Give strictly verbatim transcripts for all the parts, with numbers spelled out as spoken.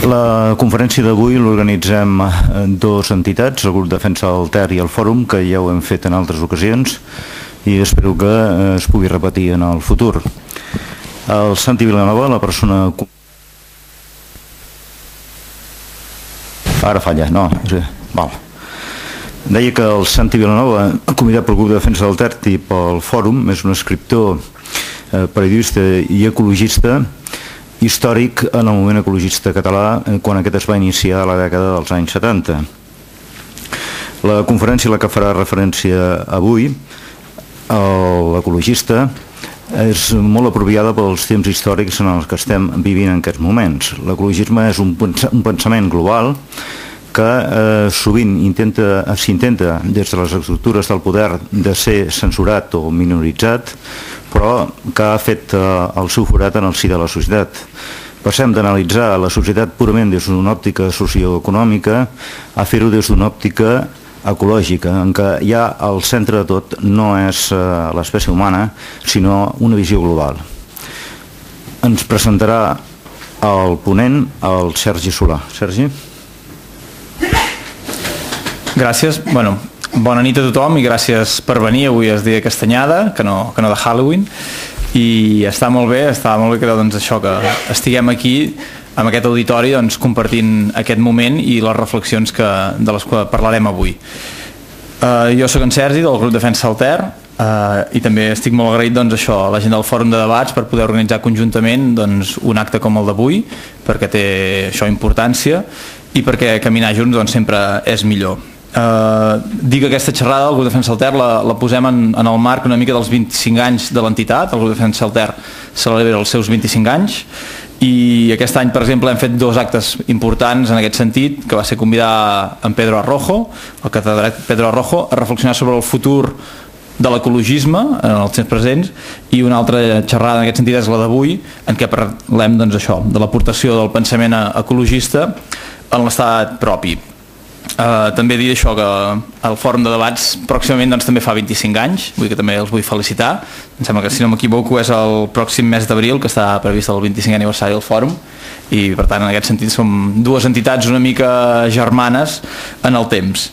La conferència d'avui l'organitzem dues entitats, el grup Defensa del Ter i el Fòrum, que ja ho hem fet en altres ocasions i espero que es pugui repetir en el futur. El Santi Vilanova, la persona... Ara falla, no, val. Deia que el Santi Vilanova, convidat pel grup de Defensa del Ter i pel Fòrum, és un escriptor, periodista i ecologista històric en el moviment ecologista català quan aquest es va iniciar a la dècada dels anys setanta. La conferència a la que farà referència avui, l'ecologista, és molt apropiada pels temps històrics en els que estem vivint en aquests moments. L'ecologisme és un pensament global que eh, sovint s'intenta des de les estructures del poder de ser censurat o minoritzat, però que ha fet eh, el seu forat en el si de la societat. Passem d'analitzar la societat purament des d'una òptica socioeconòmica a fer-ho des d'una òptica ecològica, en què ja al centre de tot no és eh, l'espècie humana, sinó una visió global. Ens presentarà el ponent, el Sergi Solà. Sergi? Gràcies. Bueno, bona nit a tothom i gràcies per venir. Avui és dia de castanyada, que no, que no de Halloween, i està molt bé, està molt bé que, doncs, això, que estiguem aquí amb aquest auditori, doncs, compartint aquest moment i les reflexions que, de les que parlarem avui. Uh, jo soc en Sergi, del grup Defensa del Ter, uh, i també estic molt agraït, doncs, això, a la gent del Fòrum de Debats per poder organitzar conjuntament, doncs, un acte com el d'avui, perquè té això importància i perquè caminar junts, doncs, sempre és millor. Uh, dir que aquesta xerrada del grup Defensa del Ter la, la posem en, en el marc una mica dels vint-i-cinc anys de l'entitat. El grup Defensa del Ter celebra els seus vint-i-cinc anys i aquest any, per exemple, hem fet dos actes importants en aquest sentit, que va ser convidar en Pedro Arrojo, el catedràtic Pedro Arrojo, a reflexionar sobre el futur de l'ecologisme en els temps presents, i una altra xerrada en aquest sentit és la d'avui, en què parlem, doncs, això, de l'aportació del pensament ecologista en l'estat propi. Uh, també dir això, que el Fòrum de Debats pròximament, doncs, també fa vint-i-cinc anys, vull que també els vull felicitar. Em sembla que, si no m'equivoco, és el pròxim mes d'abril que està previst el vint-i-cinquè aniversari del Fòrum, i per tant en aquest sentit som dues entitats una mica germanes en el temps.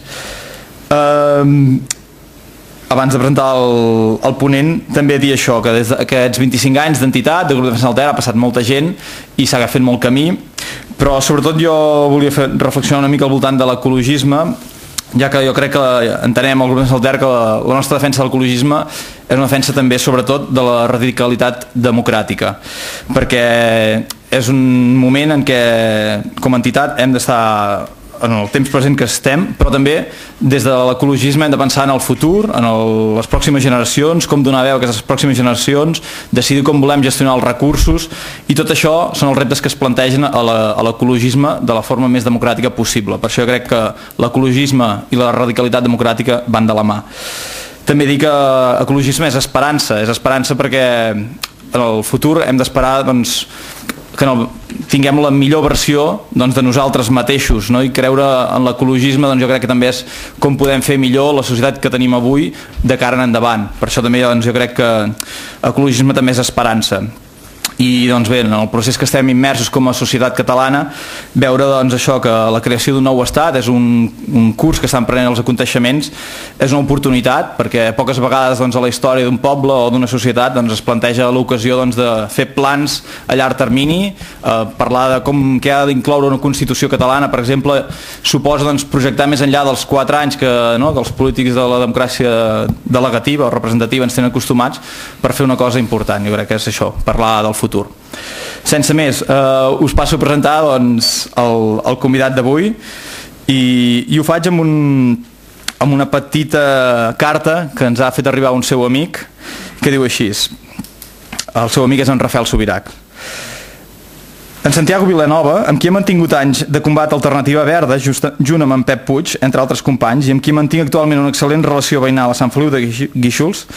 Uh, abans de presentar el, el ponent, també dir això, que des d'aquests vint-i-cinc anys d'entitat, del grup Defensa del Ter, ha passat molta gent i s'ha fet molt camí, però sobretot jo volia fer, reflexionar una mica al voltant de l'ecologisme, ja que jo crec que entenem al grup Defensa del Ter que la, la nostra defensa de l'ecologisme és una defensa també sobretot de la radicalitat democràtica, perquè és un moment en què com a entitat hem d'estar en el temps present que estem, però també des de l'ecologisme hem de pensar en el futur, en el, les pròximes generacions, com donar veu a aquestes pròximes generacions, decidir com volem gestionar els recursos, i tot això són els reptes que es plantegen a l'ecologisme de la forma més democràtica possible. Per això jo crec que l'ecologisme i la radicalitat democràtica van de la mà. També dir que ecologisme és esperança, és esperança perquè en el futur hem d'esperar, doncs, que no tinguem la millor versió, doncs, de nosaltres mateixos, no? I creure en l'ecologisme, doncs, jo crec que també és com podem fer millor la societat que tenim avui de cara en endavant. Per això també, doncs, jo crec que ecologisme també és esperança. I, doncs, bé, en el procés que estem immersos com a societat catalana, veure, doncs, això, que la creació d'un nou estat és un, un curs que estan prenent els aconteixements, és una oportunitat, perquè poques vegades, doncs, a la història d'un poble o d'una societat, doncs, es planteja l'ocasió, doncs, de fer plans a llarg termini, eh, parlar de com que ha d'incloure una Constitució catalana, per exemple, suposa, doncs, projectar més enllà dels quatre anys que, no, que els polítics de la democràcia delegativa o representativa ens tenen acostumats, per fer una cosa important. Jo crec que és això, parlar del futur. Sense més, eh, us passo a presentar, doncs, el, el convidat d'avui, i, i ho faig amb, un, amb una petita carta que ens ha fet arribar un seu amic, que diu així. El seu amic és en Rafael Subirac. En Santiago Vilanova, amb qui he mantingut anys de combat Alternativa Verda, just, junt amb en Pep Puig, entre altres companys, i amb qui mantinc actualment una excel·lent relació veïnal a Sant Feliu de Guíxols,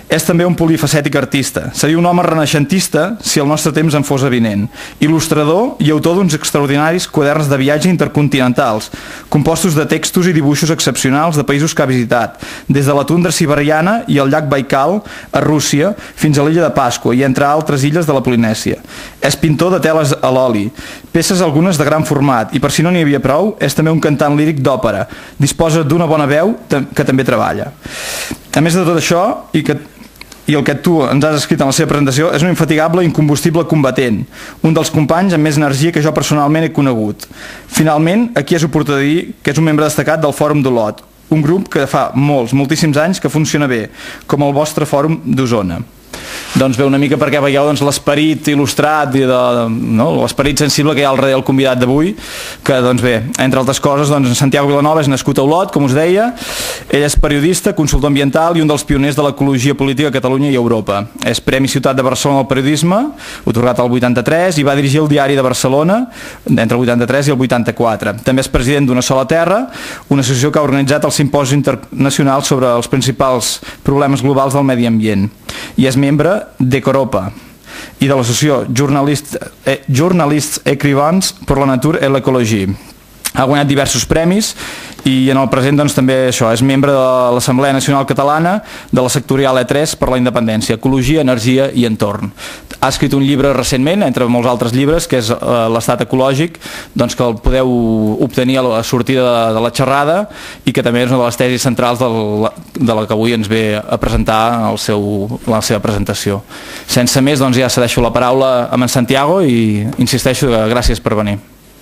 És també un polifacètic artista. Seria un home renaixentista si el nostre temps en fos avinent. Il·lustrador i autor d'uns extraordinaris quaderns de viatge intercontinentals, compostos de textos i dibuixos excepcionals de països que ha visitat, des de la tundra siberiana i el llac Baikal a Rússia fins a l'illa de Pasqua i entre altres illes de la Polinèsia. És pintor de teles a l'oli, peces algunes de gran format, i per si no n'hi havia prou, és també un cantant líric d'òpera. Disposa d'una bona veu que també treballa. A més de tot això, i que i el que tu ens has escrit en la seva presentació, és un infatigable i incombustible combatent, un dels companys amb més energia que jo personalment he conegut. Finalment, aquí és oportú de dir que és un membre destacat del Fòrum d'Olot, un grup que fa molts, moltíssims anys que funciona bé, com el vostre Fòrum d'Osona. Doncs bé, una mica perquè veieu doncs, l'esperit il·lustrat i de, no, l'esperit sensible que hi ha al darrere del convidat d'avui, que doncs bé, entre altres coses, doncs, Santiago Vilanova és nascut a Olot, com us deia. Ell és periodista, consultor ambiental i un dels pioners de l'ecologia política a Catalunya i Europa. És Premi Ciutat de Barcelona al periodisme, otorgat al vuitanta-tres, i va dirigir el Diari de Barcelona entre el vuitanta-tres i el vuitanta-quatre. També és president d'Una Sola Terra, una associació que ha organitzat el Simposi Internacional sobre els principals problemes globals del medi ambient. I és membre d'Ecoropa i de l'associació Journalists, eh, Journalists Écrivains pour la Nature et l'Ecologie. Ha guanyat diversos premis i en el present doncs, també això, és membre de l'Assemblea Nacional Catalana de la sectorial E tres per la independència, Ecologia, Energia i Entorn. Ha escrit un llibre recentment, entre molts altres llibres, que és eh, l'Estat Ecològic, doncs, que el podeu obtenir a la sortida de, de la xerrada i que també és una de les tesis centrals del, de la que avui ens ve a presentar el seu, la seva presentació. Sense més, doncs, ja cedeixo la paraula a en Santiago i insisteixo que gràcies per venir.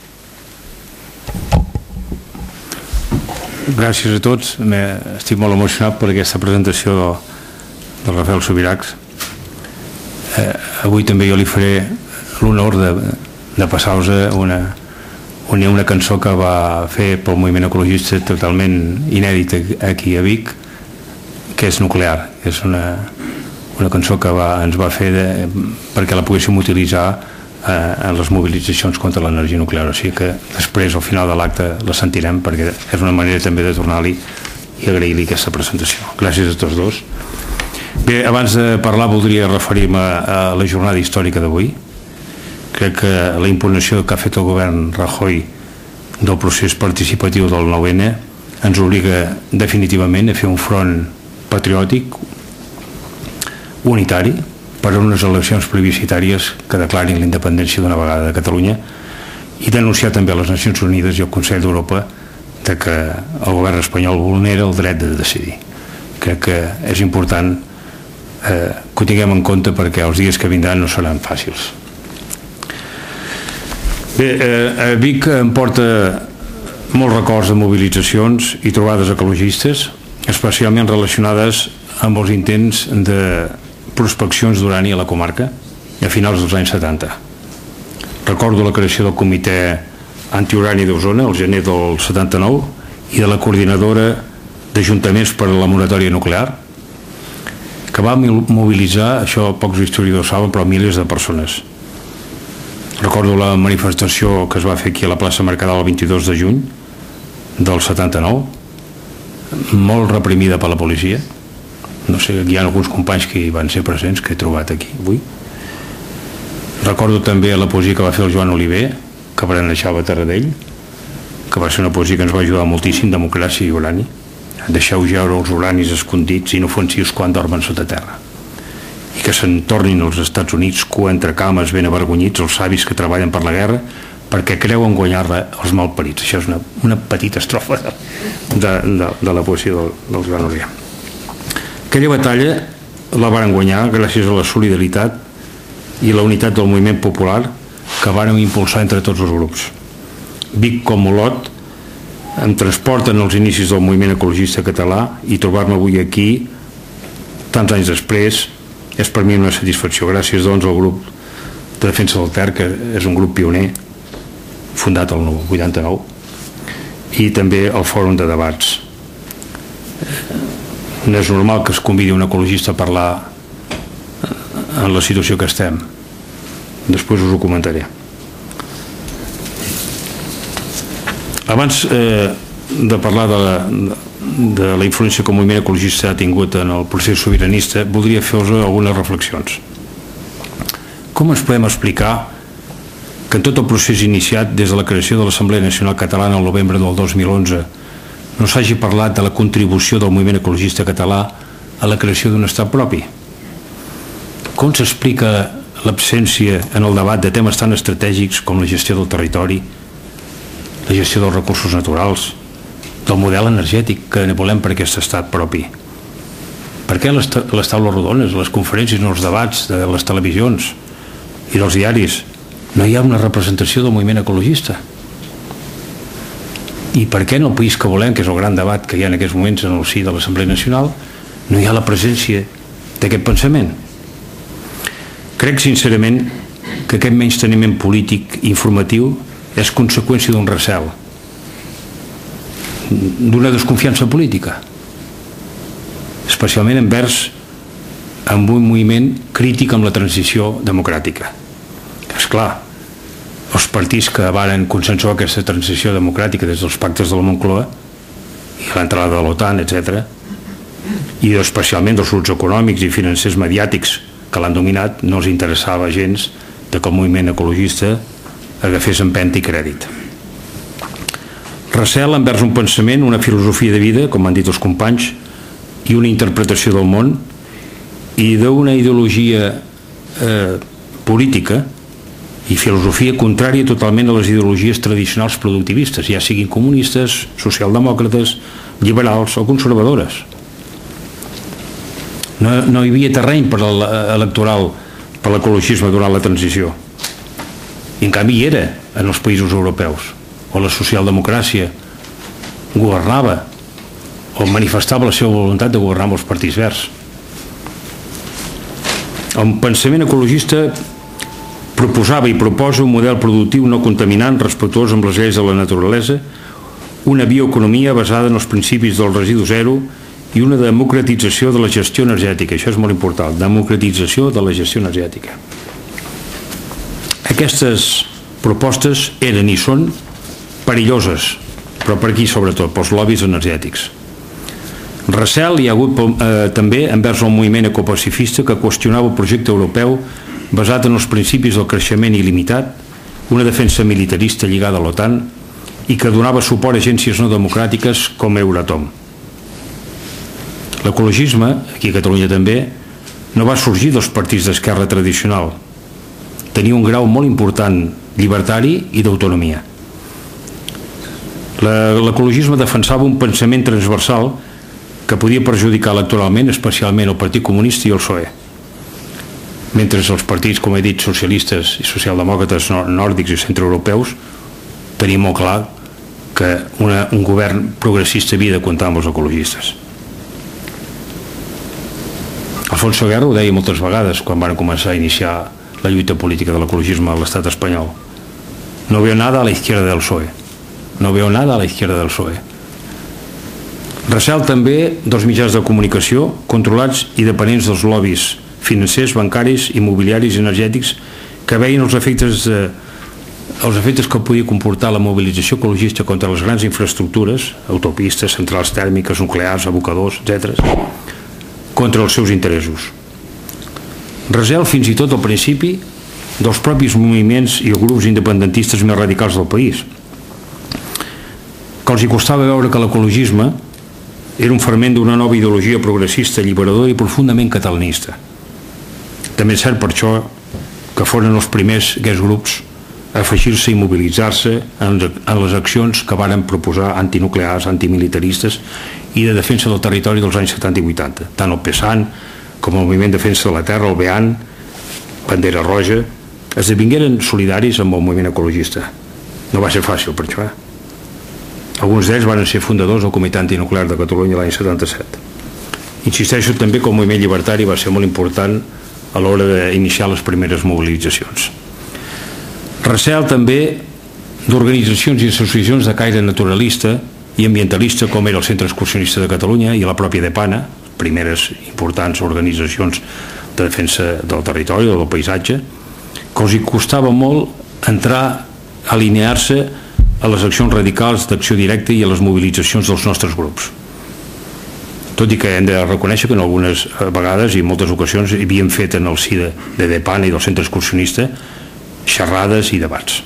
Gràcies a tots. Estic molt emocionat per aquesta presentació del Rafael Subirachs. Eh, avui també jo li faré l'honor de, de passar-vos una, una, una cançó que va fer pel moviment ecologista totalment inèdita aquí a Vic, que és Nuclear. És una, una cançó que va, ens va fer de, perquè la poguéssim utilitzar en les mobilitzacions contra l'energia nuclear, o sigui que després al final de l'acte la sentirem perquè és una manera també de tornar-li i agrair-li aquesta presentació. Gràcies a tots dos. Bé, abans de parlar voldria referir-me a la jornada històrica d'avui. Crec que la impugnació que ha fet el govern Rajoy del procés participatiu del nou ene ens obliga definitivament a fer un front patriòtic unitari per a unes eleccions plebiscitàries que declarin la independència d'una vegada de Catalunya i denunciar també a les Nacions Unides i al Consell d'Europa de que el govern espanyol vulnera el dret de decidir. Crec que és important eh, que ho tinguem en compte perquè els dies que vindran no seran fàcils. Bé, eh, Vic em porta molts records de mobilitzacions i trobades ecologistes, especialment relacionades amb els intents de prospeccions d'urani a la comarca a finals dels anys setanta. Recordo la creació del comitè antiurani d'Osona el gener del setanta-nou i de la coordinadora d'ajuntaments per a la moratòria nuclear que va mobilitzar, això pocs historiadors saben, però milers de persones. Recordo la manifestació que es va fer aquí a la plaça Mercadal el vint-i-dos de juny del setanta-nou, molt reprimida per la policia. No sé, hi ha alguns companys que hi van ser presents que he trobat aquí avui. Recordo també la poesia que va fer el Joan Oliver, que berenejava Taradell, que va ser una poesia que ens va ajudar moltíssim, Democràcia i urani. Deixeu jaure els uranis escondits inofensius quan dormen sota terra. I que se'n tornin als Estats Units cua entre cames ben avergonyits els savis que treballen per la guerra perquè creuen guanyar-la els malparits. Això és una, una petita estrofa de, de, de, de la poesia del, del Joan Oliver. Aquella batalla la varen guanyar gràcies a la solidaritat i la unitat del moviment popular que vàrem impulsar entre tots els grups. Vic com Olot em transporten als inicis del moviment ecologista català i trobar-me avui aquí, tants anys després, és per mi una satisfacció. Gràcies doncs al grup de defensa del Ter, que és un grup pioner, fundat el vuitanta-nou, i també el Fòrum de Debats. No és normal que es convidi un ecologista a parlar en la situació que estem. Després us ho comentaré. Abans eh, de parlar de la, de la influència que el moviment ecologista ha tingut en el procés sobiranista, voldria fer-vos algunes reflexions. Com ens podem explicar que en tot el procés iniciat des de la creació de l'Assemblea Nacional Catalana el novembre del dos mil onze no s'hagi parlat de la contribució del moviment ecologista català a la creació d'un estat propi? Com s'explica l'absència en el debat de temes tan estratègics com la gestió del territori, la gestió dels recursos naturals, del model energètic que volem per aquest estat propi? Per què les, les taules rodones, les conferències, els debats de les televisions i dels diaris no hi ha una representació del moviment ecologista? I per què en el país que volem, que és el gran debat que hi ha en aquests moments en el si de l'Assemblea Nacional, no hi ha la presència d'aquest pensament? Crec sincerament que aquest menysteniment polític informatiu és conseqüència d'un recel, d'una desconfiança política, especialment envers amb un moviment crític amb la transició democràtica. Esclar, els partits que varen consensuar aquesta transició democràtica des dels pactes de la Moncloa i l'entrada de l'OTAN, etcètera, i especialment dels grups econòmics i financers mediàtics que l'han dominat, no els interessava gens de que el moviment ecologista agafés empenta i crèdit. Recel envers un pensament, una filosofia de vida, com han dit els companys, i una interpretació del món i d'una ideologia eh, política i filosofia contrària totalment a les ideologies tradicionals productivistes, ja siguin comunistes, socialdemòcrates, liberals o conservadores. No, no hi havia terreny per electoral per l'ecologisme durant la transició. I en canvi hi era en els països europeus, on la socialdemocràcia governava o manifestava la seva voluntat de governar amb els partits verds. El pensament ecologista proposava i proposa un model productiu no contaminant, respectuós amb les lleis de la naturalesa, una bioeconomia basada en els principis del residu zero i una democratització de la gestió energètica. Això és molt important, democratització de la gestió energètica. Aquestes propostes eren i són perilloses, però per aquí sobretot, pels lobbies energètics. Recel hi ha hagut eh, també envers el moviment ecopacifista que qüestionava el projecte europeu basat en els principis del creixement il·limitat, una defensa militarista lligada a l'OTAN i que donava suport a agències no democràtiques com Euratom. L'ecologisme, aquí a Catalunya també, no va sorgir dels partits d'esquerra tradicional. Tenia un grau molt important llibertari i d'autonomia. L'ecologisme defensava un pensament transversal que podia perjudicar electoralment, especialment el Partit Comunista i el P S O E. Mentre els partits, com he dit, socialistes i socialdemòcrates nòrdics i centreeuropeus tenien molt clar que una, un govern progressista havia de comptar amb els ecologistes. Alfonso Guerra ho deia moltes vegades quan van començar a iniciar la lluita política de l'ecologisme a l'estat espanyol. No veo nada a la izquierda del P S O E. No veo nada a la izquierda del P S O E. Recel també dels mitjans de comunicació controlats i dependents dels lobbies financers, bancaris, immobiliaris i energètics que veien els efectes, de, els efectes que podia comportar la mobilització ecologista contra les grans infraestructures, autopistes, centrals tèrmiques, nuclears, abocadors, etcètera, contra els seus interessos. Recel fins i tot al principi dels propis moviments i grups independentistes més radicals del país, que els hi costava veure que l'ecologisme era un ferment d'una nova ideologia progressista, alliberadora i profundament catalanista. També és cert per això que foren els primers aquests grups a afegir-se i mobilitzar-se en les accions que varen proposar antinuclears, antimilitaristes i de defensa del territori dels anys setanta i vuitanta. Tant el PESAN com el Moviment de Defensa de la Terra, el BEAN, Bandera Roja, esdevingueren solidaris amb el moviment ecologista. No va ser fàcil per això, eh? Alguns d'ells van ser fundadors del Comitè Antinuclear de Catalunya l'any setanta-set. Insisteixo també que el moviment llibertari va ser molt important a l'hora d'iniciar les primeres mobilitzacions. Recel també d'organitzacions i associacions de caire naturalista i ambientalista com era el Centre Excursionista de Catalunya i la pròpia DEPANA, primeres importants organitzacions de defensa del territori o del paisatge, que els hi costava molt entrar a alinear-se a les accions radicals d'acció directa i a les mobilitzacions dels nostres grups. tot i que hem de reconèixer que en algunes vegades i en moltes ocasions havíem fet en el si de, de DEPAN i del centre excursionista xerrades i debats.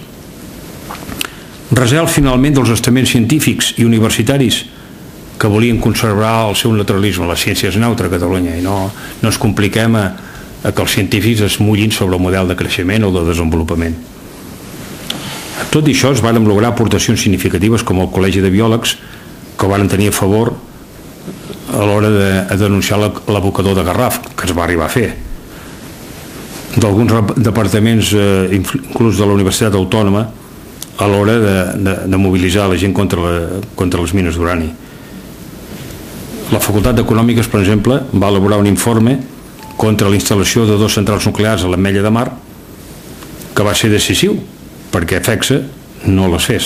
Resel finalment dels estaments científics i universitaris que volien conservar el seu naturalisme. La ciència és neutra a Catalunya i no, no ens compliquem a, a que els científics es mullin sobre el model de creixement o de desenvolupament. Tot i això es van lograr aportacions significatives com el Col·legi de Biòlegs, que van tenir a favor a l'hora de, de denunciar l'abocador de Garraf, que es va arribar a fer. D'alguns departaments, eh, inclús de la Universitat Autònoma, a l'hora de, de, de mobilitzar la gent contra, la, contra les mines d'urani. La Facultat d'Econòmiques, per exemple, va elaborar un informe contra la instal·lació de dos centrals nuclears a l'Ametlla de Mar, que va ser decisiu, perquè FECSA no les fes.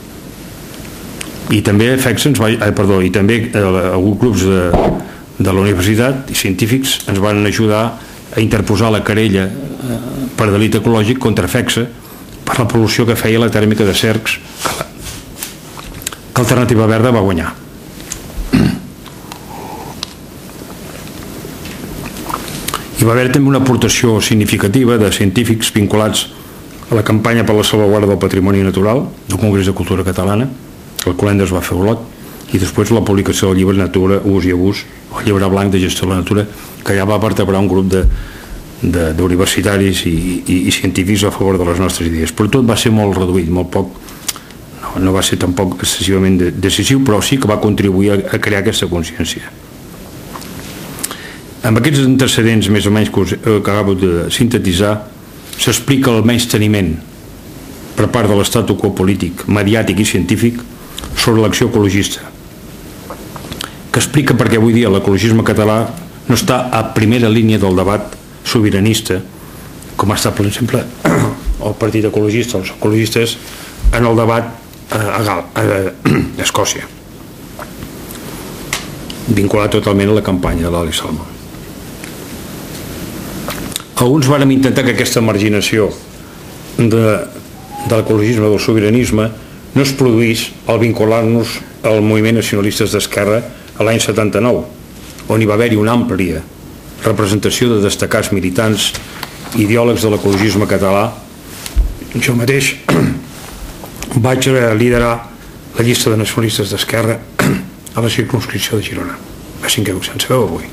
I també FECSA ens va, eh, perdó, i també eh, alguns grups de, de la universitat i científics ens van ajudar a interposar la querella eh, per delit ecològic contra FECSA per la pol·lució que feia la tèrmica de Cercs, que, la, que Alternativa Verda va guanyar. Hi va haver també una aportació significativa de científics vinculats a la campanya per la salvaguarda del patrimoni natural del Congrés de Cultura Catalana, el qual es va fer Olot, i després la publicació del llibre Natura, Ús i Abús, el llibre blanc de gestió de la natura, que ja va vertebrar un grup de d'universitaris i, i, i científics a favor de les nostres idees. Però tot va ser molt reduït, molt poc, no, no va ser tampoc excessivament de, decisiu, però sí que va contribuir a, a crear aquesta consciència. Amb aquests antecedents més o menys que, us, que acabo de sintetitzar, s'explica el menysteniment per part de l'estatu quo polític, mediàtic i científic sobre l'acció ecologista, que explica perquè avui dia l'ecologisme català no està a primera línia del debat sobiranista, com ha estat, per exemple, el Partit Ecologista, els ecologistes, en el debat a, a, a Escòcia, vinculat totalment a la campanya de l'Ali Salmon. Alguns vàrem intentar que aquesta marginació de, de l'ecologisme, del sobiranisme, no es produís al vincular-nos al moviment nacionalistes d'esquerra a l'any setanta-nou, on hi va haver-hi una àmplia representació de destacats militants ideòlegs de l'ecologisme català. Jo mateix vaig liderar la llista de nacionalistes d'esquerra a la circumscripció de Girona. A cinquè sense veu avui.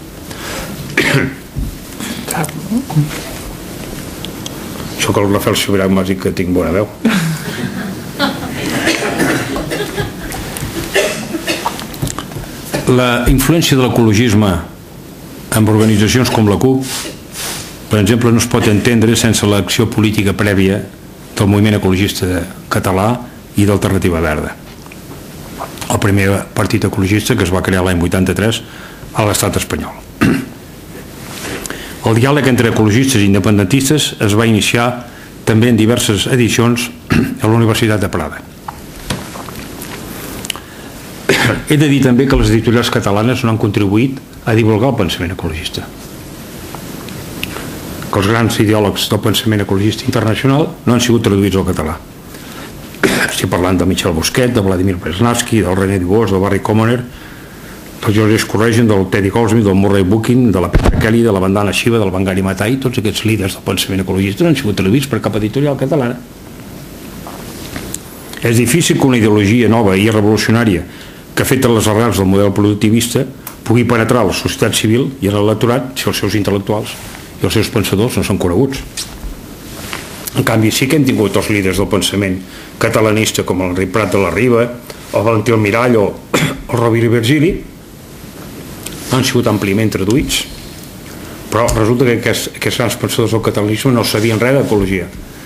Això que el Rafael Subirà m'ha dit que tinc bona veu. La influència de l'ecologisme amb organitzacions com la CUP, per exemple, no es pot entendre sense l'acció política prèvia del moviment ecologista català i d'Alternativa Verda, el primer partit ecologista que es va crear l'any vuitanta-tres a l'estat espanyol. El diàleg entre ecologistes i independentistes es va iniciar també en diverses edicions a la Universitat de Prada. He de dir també que les editorials catalanes no han contribuït a divulgar el pensament ecologista, que els grans ideòlegs del pensament ecologista internacional no han sigut traduïts al català. Estic parlant de Michel Bosquet, de Vladimir Presnavsky, del René Dubos, del Barry Commoner, del George Corrigan, del Teddy Goldsmith, del Murray Bookchin, de la Petra Kelly, de la Vandana Shiva, del Vangari Maathai. Tots aquests líders del pensament ecologista no han sigut traduïts per cap editorial catalana. És difícil que una ideologia nova i revolucionària que afecta les arrels del model productivista pugui penetrar a la societat civil i a l'electorat si els seus intel·lectuals i els seus pensadors no són coneguts. En canvi, sí que hem tingut els líders del pensament catalanista com l'Enric Prat de la Riba, el Valentí Almirall o el Rovira i Virgili, han sigut àmpliament traduïts, però resulta que aquests, aquests grans pensadors del catalanisme no sabien res d'ecologia.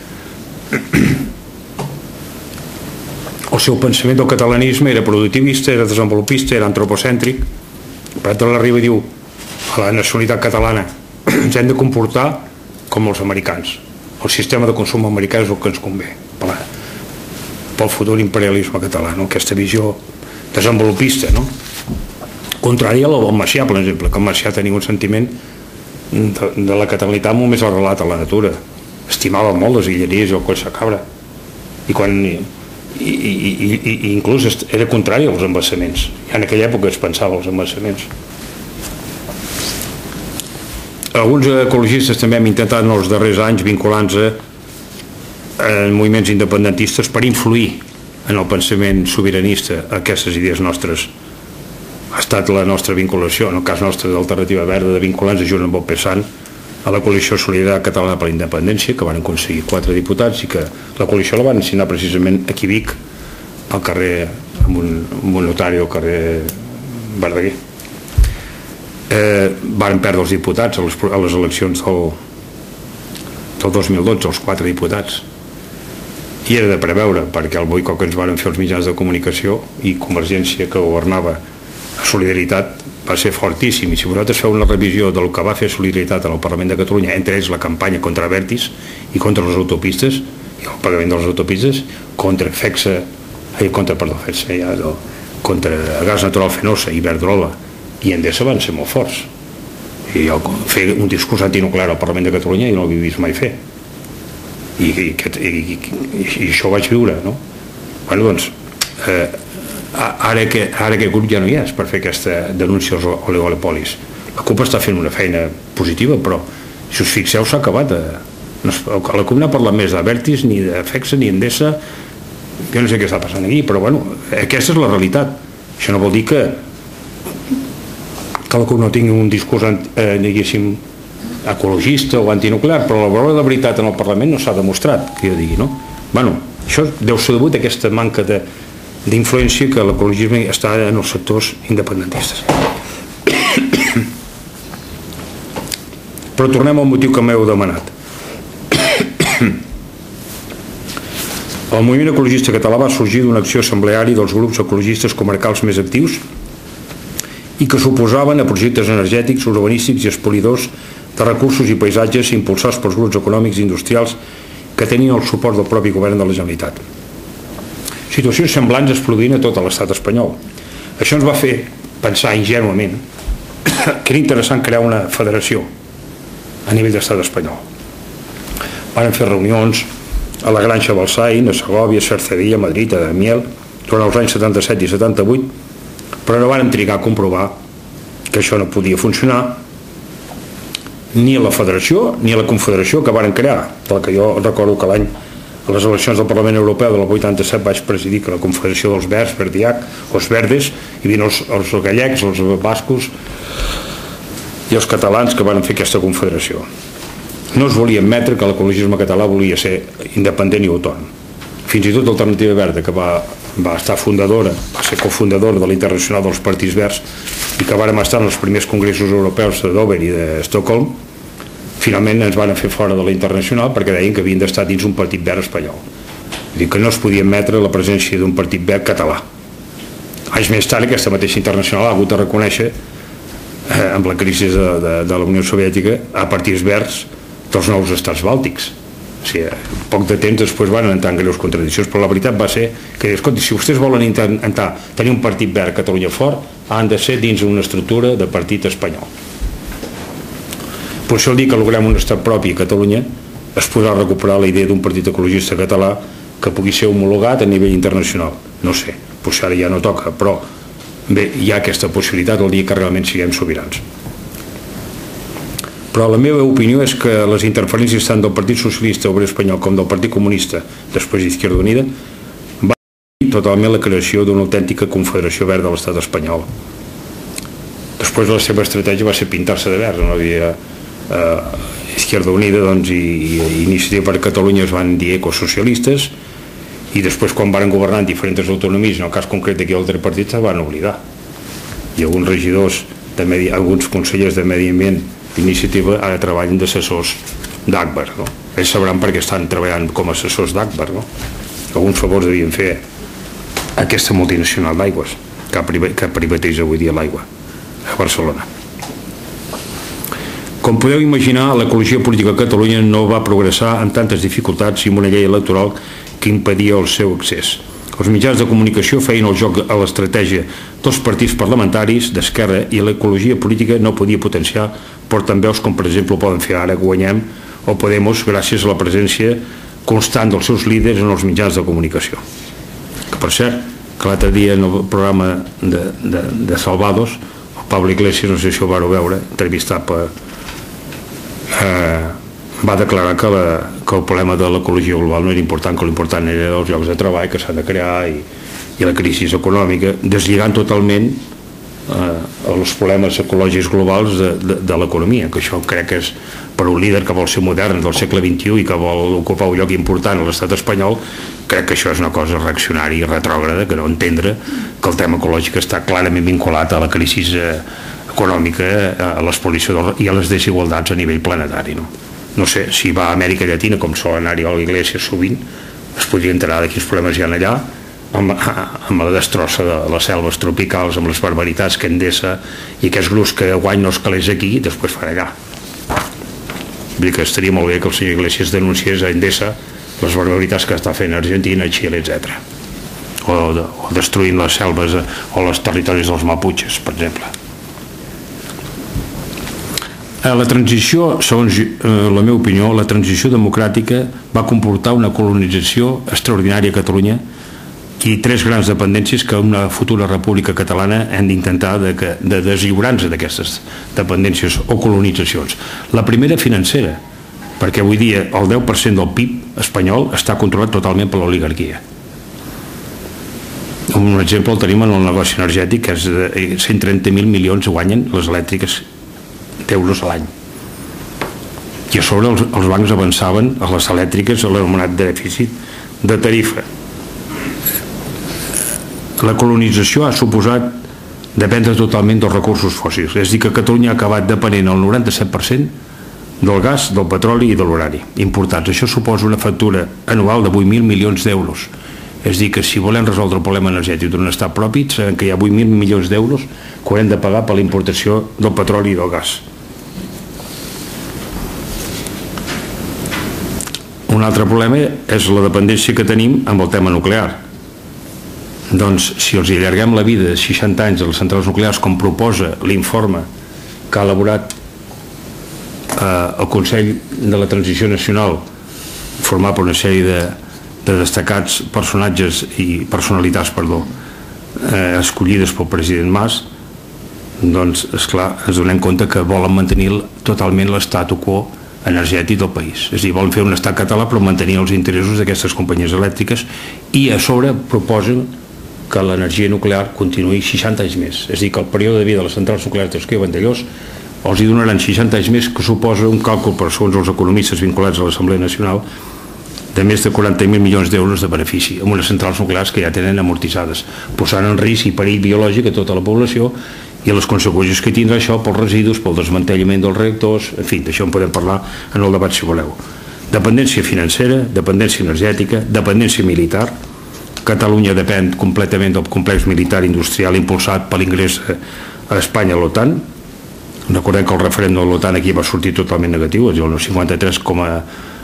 El seu pensament del catalanisme era productivista, era desenvolupista, era antropocèntric. Prat de la Riba diu a la nacionalitat catalana ens hem de comportar com els americans. El sistema de consum americà és el que ens convé pel futur imperialisme català, no? Aquesta visió desenvolupista, no? Contrari al Macià, per exemple, que el Macià tenia un sentiment de, de la catalanitat molt més arrelat a la natura. Estimava molt les illeries i el coll de cabra. I quan... I, i, i, i inclús era contrari als embassaments. Ja en aquella època es pensava als embassaments. alguns ecologistes també hem intentat en els darrers anys vincular-se en moviments independentistes per influir en el pensament sobiranista aquestes idees nostres. Ha estat la nostra vinculació, en el cas nostre d'Alternativa Verda, de vincular-nos junt amb el P SAN a la coalició Solidaritat Catalana per la Independència, que van aconseguir quatre diputats i que la coalició la van signar precisament aquí a Vic, al carrer, amb un, amb un notari al carrer Verdaguer. Eh, van perdre els diputats a les, a les eleccions del, del dos mil dotze, els quatre diputats, i era de preveure, perquè el boicot que ens van fer els mitjans de comunicació i Convergència, que governava a Solidaritat, va ser fortíssim. I si vosaltres feu una revisió del que va fer Solidaritat en el Parlament de Catalunya, entre ells la campanya contra Abertis i contra les autopistes i el pagament de les autopistes, contra FEXA, eh, contra, perdó, FEXA, ja, no, contra Gas Natural Fenosa i Iberdrola i Endesa van ser molt forts. I jo fer un discurs antinuclear al Parlament de Catalunya i no l'havia vist mai fer. I, i, i, i, i això ho vaig viure, no? Bueno, doncs, eh, ara, que, ara que grup ja no hi és per fer aquesta denúncia als oligopolis. La CUP està fent una feina positiva, però si us fixeu s'ha acabat. A, no, la CUP no parla més d'Abertis, ni de FEXA, ni Endesa. Jo no sé què està passant aquí, però bueno, aquesta és la realitat. Això no vol dir que que la CUP no tingui un discurs, eh, diguéssim, ecologista o antinuclear, però la valor de veritat en el Parlament no s'ha demostrat, que jo digui, no? Bueno, això deu ser degut a aquesta manca d'influència que l'ecologisme està en els sectors independentistes. Però tornem al motiu que m'heu demanat. El moviment ecologista català va sorgir d'una acció assembleària dels grups ecologistes comarcals més actius i que s'oposaven a projectes energètics, urbanístics i expolidors de recursos i paisatges impulsats pels grups econòmics i industrials que tenien el suport del propi govern de la Generalitat. Situacions semblants es produïen a tot l'estat espanyol. Això ens va fer pensar ingenuament que era interessant crear una federació a nivell d'estat espanyol. Van fer reunions a la Granja Balsain, a Segòvia, a Cercedilla, a Madrid, a Damiel, durant els anys setanta-set i setanta-vuit, però no van trigar a comprovar que això no podia funcionar ni a la federació ni a la confederació que van crear, del que jo recordo que l'any a les eleccions del Parlament Europeu del vuitanta-set vaig presidir que la confederació dels verds, Verdiac, els verdes, hi havia els, els gallecs, els bascos i els catalans que van fer aquesta confederació. No es volia admetre que l'ecologisme català volia ser independent i autònom. Fins i tot l'Alternativa Verda, que va, va estar fundadora, va ser cofundadora de l'Internacional dels Partits Verds i que vàrem estar en els primers congressos europeus de Dover i d'Estocolm, finalment ens van fer fora de la Internacional perquè deien que havien d'estar dins un partit verd espanyol. Vull dir que no es podia admetre la presència d'un partit verd català. Anys més tard, aquesta mateixa Internacional ha hagut de reconèixer, eh, amb la crisi de, de, de la Unió Soviètica, a partits verds dels nous estats bàltics. O sigui, poc de temps després van entrar en greus contradiccions, però la veritat va ser que, escolti, si vostès volen intentar tenir un partit verd a Catalunya fort, han de ser dins una estructura de partit espanyol. Per això el dir que logrem un estat propi a Catalunya es podrà recuperar la idea d'un partit ecologista català que pugui ser homologat a nivell internacional. No sé, potser ara ja no toca, però bé, hi ha aquesta possibilitat el dia que realment siguem sobirans. Però la meva opinió és que les interferències tant del Partit Socialista Obrer Espanyol com del Partit Comunista, després d'Izquierda Unida, va dir totalment la creació d'una autèntica confederació verda de l'estat espanyol. Després la seva estratègia va ser pintar-se de verd, no havia eh, Izquierda Unida doncs, i, i Iniciativa per Catalunya es van dir ecosocialistes i després quan van governar en diferents autonomies, en el cas concret d'aquí el tripartit, es van oblidar. I alguns regidors, de medi, alguns consellers de Medi Ambient d'Iniciativa ara treballen d'assessors d'Agbar, no? Ells sabran per què estan treballant com a assessors d'Agbar, no? Alguns favors devien fer aquesta multinacional d'aigües que, que privatitza avui dia l'aigua a Barcelona. Com podeu imaginar, l'ecologia política a Catalunya no va progressar amb tantes dificultats i amb una llei electoral que impedia el seu accés. Els mitjans de comunicació feien el joc a l'estratègia dels partits parlamentaris d'esquerra i l'ecologia política no podia potenciar portaveus com per exemple poden fer ara Guanyem o Podemos gràcies a la presència constant dels seus líders en els mitjans de comunicació. Que per cert, que l'altre dia en el programa de, de, de Salvados, el Pablo Iglesias, no sé si ho vareu veure, entrevistat per, eh, va declarar que, la, que el problema de l'ecologia global no era important, que l'important era els llocs de treball que s'han de crear i, i la crisi econòmica, deslligant totalment eh, els problemes ecològics globals de, de, de l'economia, que això crec que és per un líder que vol ser modern del segle vint-i-u i que vol ocupar un lloc important a l'estat espanyol. Crec que això és una cosa reaccionària i retrògrada, que no entendre que el tema ecològic està clarament vinculat a la crisi econòmica, a l'exposició i a les desigualtats a nivell planetari. No, no sé, si va a Amèrica Llatina, com sol anar-hi a l'Iglésia sovint, es podria enterar de quins problemes hi ha allà, amb, amb la destrossa de les selves tropicals, amb les barbaritats que Endesa i aquests grups que guany no es calés aquí i després fan allà. Vull dir que estaria molt bé que el senyor Iglesias denunciés a Endesa les barbaritats que està fent a Argentina, a Xile, etcètera. O, de, o destruint les selves o els territoris dels Mapuches, per exemple. La transició, segons la meva opinió, la transició democràtica va comportar una colonització extraordinària a Catalunya i tres grans dependències que una futura república catalana hem d'intentar de, de deslliurar-nos d'aquestes dependències o colonitzacions. La primera, financera, perquè avui dia el deu per cent del P I B espanyol està controlat totalment per l'oligarquia. Un exemple el tenim en el negoci energètic, que és de cent trenta mil milions guanyen les elèctriques d'euros a l'any. I a sobre els, els bancs avançaven a les elèctriques a l'anomenat dèficit de tarifa. La colonització ha suposat dependre totalment dels recursos fòssils, és a dir, que Catalunya ha acabat depenent el noranta-set per cent del gas, del petroli i de l'urani importats. Això suposa una factura anual de vuit mil milions d'euros. És a dir, que si volem resoldre el problema energètic d'un estat propi, sabem que hi ha vuit mil milions d'euros que haurem de pagar per la importació del petroli i del gas. Un altre problema és la dependència que tenim amb el tema nuclear. Doncs si els allarguem la vida de seixanta anys a les centrals nuclears, com proposa l'informe que ha elaborat eh, el Consell de la Transició Nacional, format per una sèrie de, de destacats personatges i personalitats, perdó, eh, escollides pel president Mas, doncs, esclar, ens donem compte que volen mantenir totalment l'estatu quo energètic del país. És a dir, volen fer un estat català però mantenir els interessos d'aquestes companyies elèctriques i a sobre proposen que l'energia nuclear continuï seixanta anys més. És a dir, que el període de vida de les centrals nuclears d'Esquer i Vandellòs els hi donaran seixanta anys més, que suposa un càlcul, per segons els economistes vinculats a l'Assemblea Nacional, de més de quaranta mil milions d'euros de benefici, amb unes centrals nuclears que ja tenen amortitzades, posant en risc i perill biològic a tota la població i les conseqüències que tindrà això pels residus, pel desmantellament dels reactors, en fi, d'això en podem parlar en el debat si voleu. Dependència financera, dependència energètica, dependència militar. Catalunya depèn completament del complex militar industrial impulsat per l'ingrés a Espanya a l'OTAN. Recordem que el referèndum de l'OTAN aquí va sortir totalment negatiu, és a dir, el cinquanta-tres coma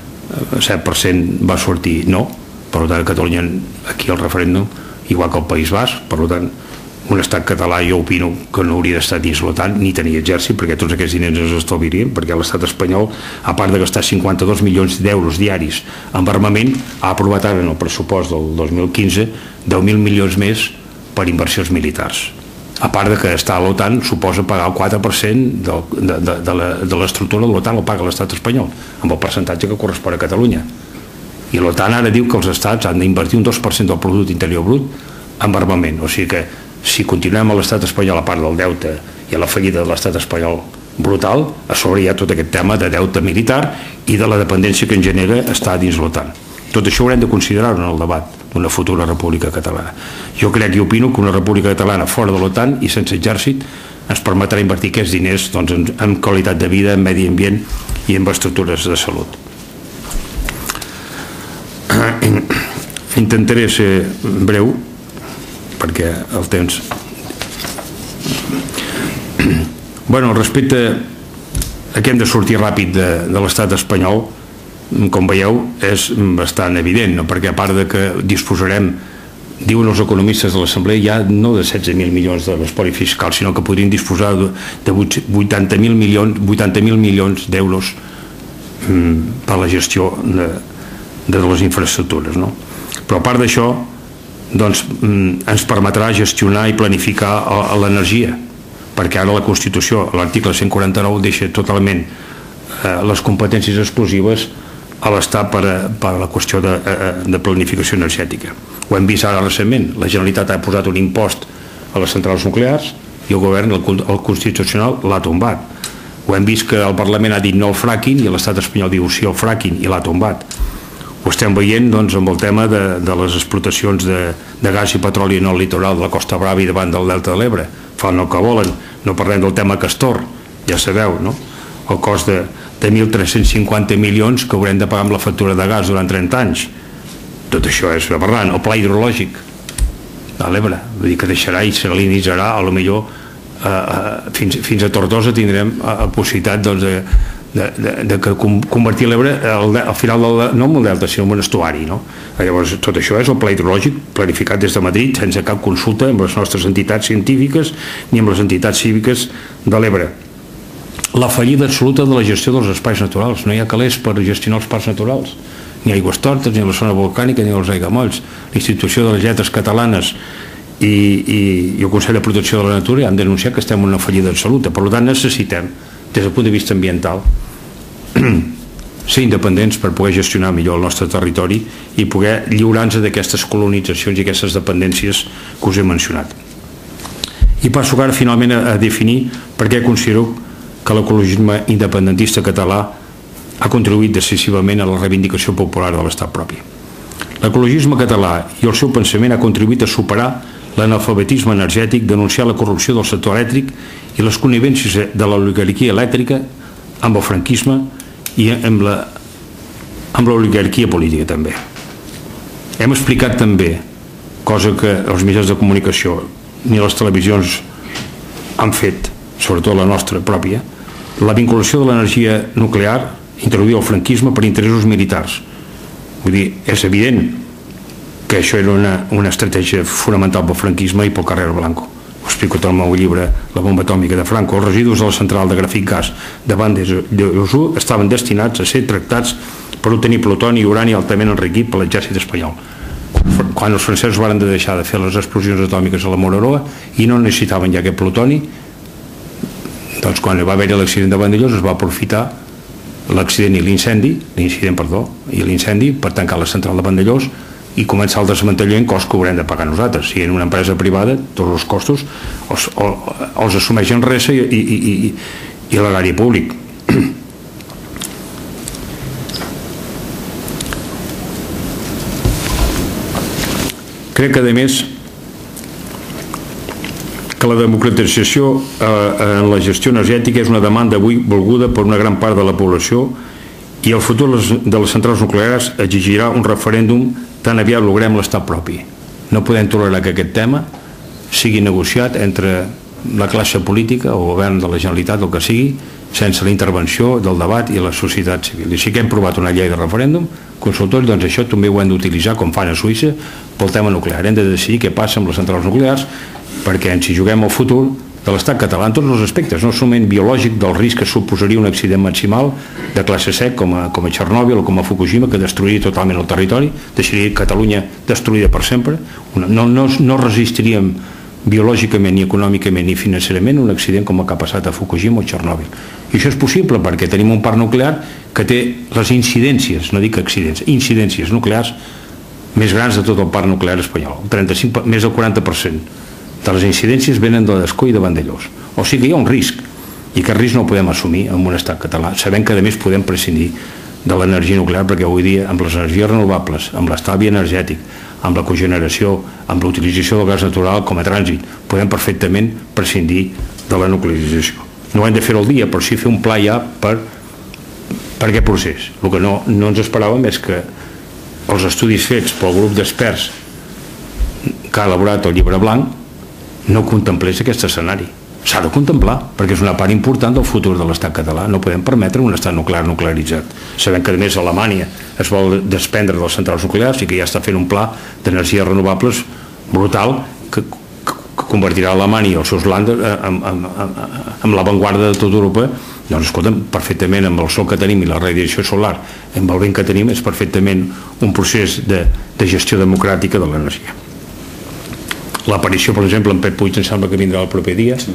set per cent va sortir no, per tant Catalunya aquí el referèndum, igual que el País Basc, per tant un estat català jo opino que no hauria d'estar dins l'OTAN ni tenir exèrcit, perquè tots aquests diners ens estalviarien, perquè l'estat espanyol, a part de gastar cinquanta-dos milions d'euros diaris en armament, ha aprovat ara en el pressupost del dos mil quinze deu mil milions més per inversions militars. A part de que estar a l'OTAN suposa pagar el quatre per cent de, de, de, de l'estructura de l'OTAN, el paga l'estat espanyol, amb el percentatge que correspon a Catalunya. I l'OTAN ara diu que els estats han d'invertir un dos per cent del producte interior brut en armament, o sigui que si continuem a l'estat espanyol a part del deute i a la fallida de l'estat espanyol brutal, a sobre hi ha tot aquest tema de deute militar i de la dependència que en genera estar dins l'OTAN. Tot això ho haurem de considerar en el debat d'una futura república catalana. Jo crec i opino que una república catalana fora de l'OTAN i sense exèrcit ens permetrà invertir aquests diners doncs, en, en qualitat de vida, en medi ambient i en estructures de salut. Intentaré ser breu perquè el temps... Bueno, respecte a que hem de sortir ràpid de, de l'estat espanyol, com veieu, és bastant evident, no? Perquè a part de que disposarem, diuen els economistes de l'Assemblea, ja no de setze mil milions de l'espoli fiscal, sinó que podrien disposar de, de vuitanta mil milions, vuitanta mil milions d'euros mm, per la gestió de, de les infraestructures, no? Però a part d'això, doncs ens permetrà gestionar i planificar l'energia, perquè ara la Constitució, l'article cent quaranta-nou, deixa totalment les competències exclusives a l'Estat per, per la qüestió de, de planificació energètica. Ho hem vist ara recentment, la Generalitat ha posat un impost a les centrals nuclears i el govern, el, el Constitucional, l'ha tombat. Ho hem vist que el Parlament ha dit no al fracking i l'estat espanyol diu sí al fracking i l'ha tombat. Ho estem veient doncs, amb el tema de, de les explotacions de, de gas i petroli en el litoral de la Costa Brava i davant del Delta de l'Ebre. Fan el que volen. No parlem del tema Castor, ja sabeu, no? El cost de, de mil tres-cents cinquanta milions que haurem de pagar amb la factura de gas durant trenta anys. Tot això és aberrant. El pla hidrològic de l'Ebre, vull dir que deixarà i salinitzarà, a lo millor eh, eh, fins, fins a Tortosa tindrem la possibilitat doncs, de, de, de, de que convertir l'Ebre al, al final del, no en un delta sinó en un estuari, no? Llavors tot això és el pla hidrològic planificat des de Madrid sense cap consulta amb les nostres entitats científiques ni amb les entitats cíviques de l'Ebre. La fallida absoluta de la gestió dels espais naturals. No hi ha calés per gestionar els parcs naturals, ni aigües tortes, ni la zona volcànica, ni els aiguamolls. La institució de les lletres catalanes i, i, i el Consell de Protecció de la Natura han denunciat que estem en una fallida absoluta. Per tant, necessitem, des del punt de vista ambiental, ser independents per poder gestionar millor el nostre territori i poder lliurar-nos d'aquestes colonitzacions i aquestes dependències que us he mencionat. I passo ara finalment a, a definir per què considero que l'ecologisme independentista català ha contribuït decisivament a la reivindicació popular de l'estat propi. L'ecologisme català i el seu pensament ha contribuït a superar l'analfabetisme energètic, denunciar la corrupció del sector elèctric i les connivències de l'oligarquia elèctrica amb el franquisme i amb la, amb l'oligarquia política també. Hem explicat també, cosa que els mitjans de comunicació ni les televisions han fet, sobretot la nostra pròpia, la vinculació de l'energia nuclear introduïda al franquisme per interessos militars. Vull dir, és evident que això era una, una estratègia fonamental pel franquisme i pel Carrero Blanco. Ho explico tot el meu llibre La bomba atòmica de Franco. Els residus de la central de grafit gas de Bandes d'Osú estaven destinats a ser tractats per obtenir plutoni i urani altament enriquit per l'exèrcit espanyol. Quan els francesos van deixar de fer les explosions atòmiques a la Moraroa i no necessitaven ja aquest plutoni, doncs quan va haver l'accident de Vandellós es va aprofitar l'accident i l'incendi, l'incident, perdó, i l'incendi per tancar la central de Vandellós i començar el desmantellament, cost que haurem de pagar nosaltres. Si en una empresa privada, tots els costos els, els assumeixen Resa i, i, i, i, i l'erari públic. Crec que, a més, que la democratització eh, en la gestió energètica és una demanda avui volguda per una gran part de la població i el futur de les centrals nuclears exigirà un referèndum tan aviat logrem l'estat propi. No podem tolerar que aquest tema sigui negociat entre la classe política o el govern de la Generalitat, el que sigui, sense la intervenció del debat i la societat civil. I sí que hem provat una llei de referèndum consultori, doncs això també ho hem d'utilitzar com fan a Suïssa pel tema nuclear. Hem de decidir què passa amb les centrals nuclears perquè ens hi juguem el futur de l'estat català en tots els aspectes, no solament biològic del risc que suposaria un accident maximal de classe set com a, com a Txernòbil o com a Fukushima que destruiria totalment el territori, deixaria Catalunya destruïda per sempre. No, no, no resistiríem biològicament, ni econòmicament, ni financerament un accident com el que ha passat a Fukushima o Txernòbil. I això és possible perquè tenim un parc nuclear que té les incidències, no dic accidents, incidències nuclears més grans de tot el parc nuclear espanyol, el trenta-cinc, més del quaranta per cent de les incidències venen de l'Escó i de Vandellós. O sigui que hi ha un risc, i aquest risc no el podem assumir en un estat català, sabent que a més podem prescindir de l'energia nuclear perquè avui dia amb les energies renovables, amb l'estalvi energètic, amb la cogeneració, amb la utilització del gas natural com a trànsit, podem perfectament prescindir de la nuclearització. No hem de fer el dia, però sí fer un pla ja per, per aquest procés. El que no, no ens esperàvem és que els estudis fets pel grup d'experts que ha elaborat el llibre blanc no contemplés aquest escenari. S'ha de contemplar, perquè és una part important del futur de l'estat català. No podem permetre un estat nuclear nuclearitzat. Sabem que, a més, Alemanya es vol desprendre de les centrals nuclears i que ja està fent un pla d'energies renovables brutal que, que, que convertirà Alemanya i els seus lands en, en, en, en l'avantguarda de tota Europa. Doncs, escolta'm, perfectament amb el sol que tenim i la radiació solar, amb el vent que tenim, és perfectament un procés de, de gestió democràtica de l'energia. L'aparició, per exemple, en Pep Puig em sembla que vindrà el proper dia,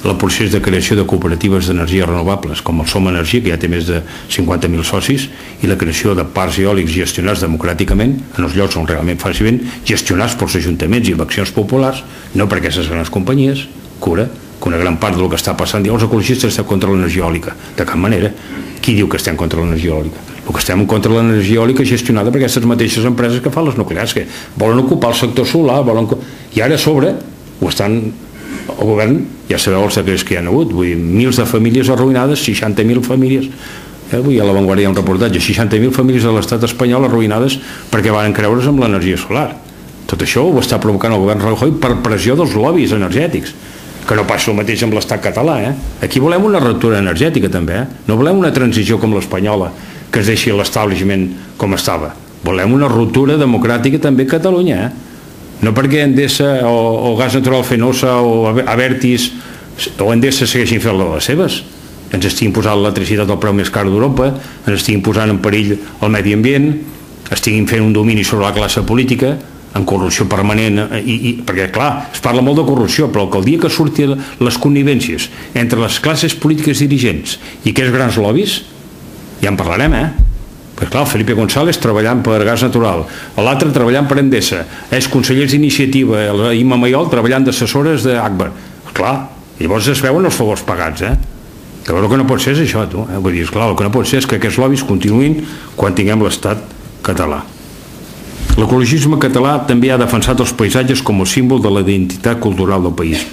el procés de creació de cooperatives d'energies renovables, com el Som Energia, que ja té més de cinquanta mil socis, i la creació de parcs eòlics gestionats democràticament, en els llocs on realment faci vent, gestionats pels ajuntaments i amb accions populars, no per aquestes grans companyies, cura, que una gran part del que està passant, diu, els ecologistes estem contra l'energia eòlica. De cap manera. Qui diu que estem contra l'energia eòlica? El que estem contra l'energia eòlica gestionada per aquestes mateixes empreses que fan les nuclears, que volen ocupar el sector solar, volen... i ara a sobre ho estan... el govern, ja sabeu els secrets que hi ha hagut, vull dir, mils de famílies arruïnades, seixanta mil famílies, eh, vull dir, a La Vanguardia hi ha un reportatge, seixanta mil famílies de l'estat espanyol arruïnades perquè van creure's amb l'energia solar. Tot això ho està provocant el govern Rajoy per pressió dels lobbies energètics, que no passa el mateix amb l'estat català, eh? Aquí volem una ruptura energètica també, eh? No volem una transició com l'espanyola, que es deixi l'establishment com estava. Volem una ruptura democràtica també a Catalunya, eh? No perquè Endesa o, o Gas Natural Fenosa o Abertis o Endesa segueixin fent les seves, ens estiguin posant l'electricitat al preu més car d'Europa, ens estiguin posant en perill el medi ambient, estiguin fent un domini sobre la classe política, en corrupció permanent, i, i, perquè clar, es parla molt de corrupció, però que el dia que surti les connivències entre les classes polítiques dirigents i aquests grans lobbies, ja en parlarem, eh? Perquè clar, Felipe González treballant per Gas Natural, l'altre treballant per Endesa, és consellers d'Iniciativa, Imma Mayol treballant d'assessores d'Agbar. Clar, llavors es veuen els favors pagats, eh? Que el que no pot ser és això, tu. Eh? Vull dir, esclar, el que no pot ser és que aquests lobbies continuïn quan tinguem l'estat català. L'ecologisme català també ha defensat els paisatges com a símbol de la identitat cultural del país.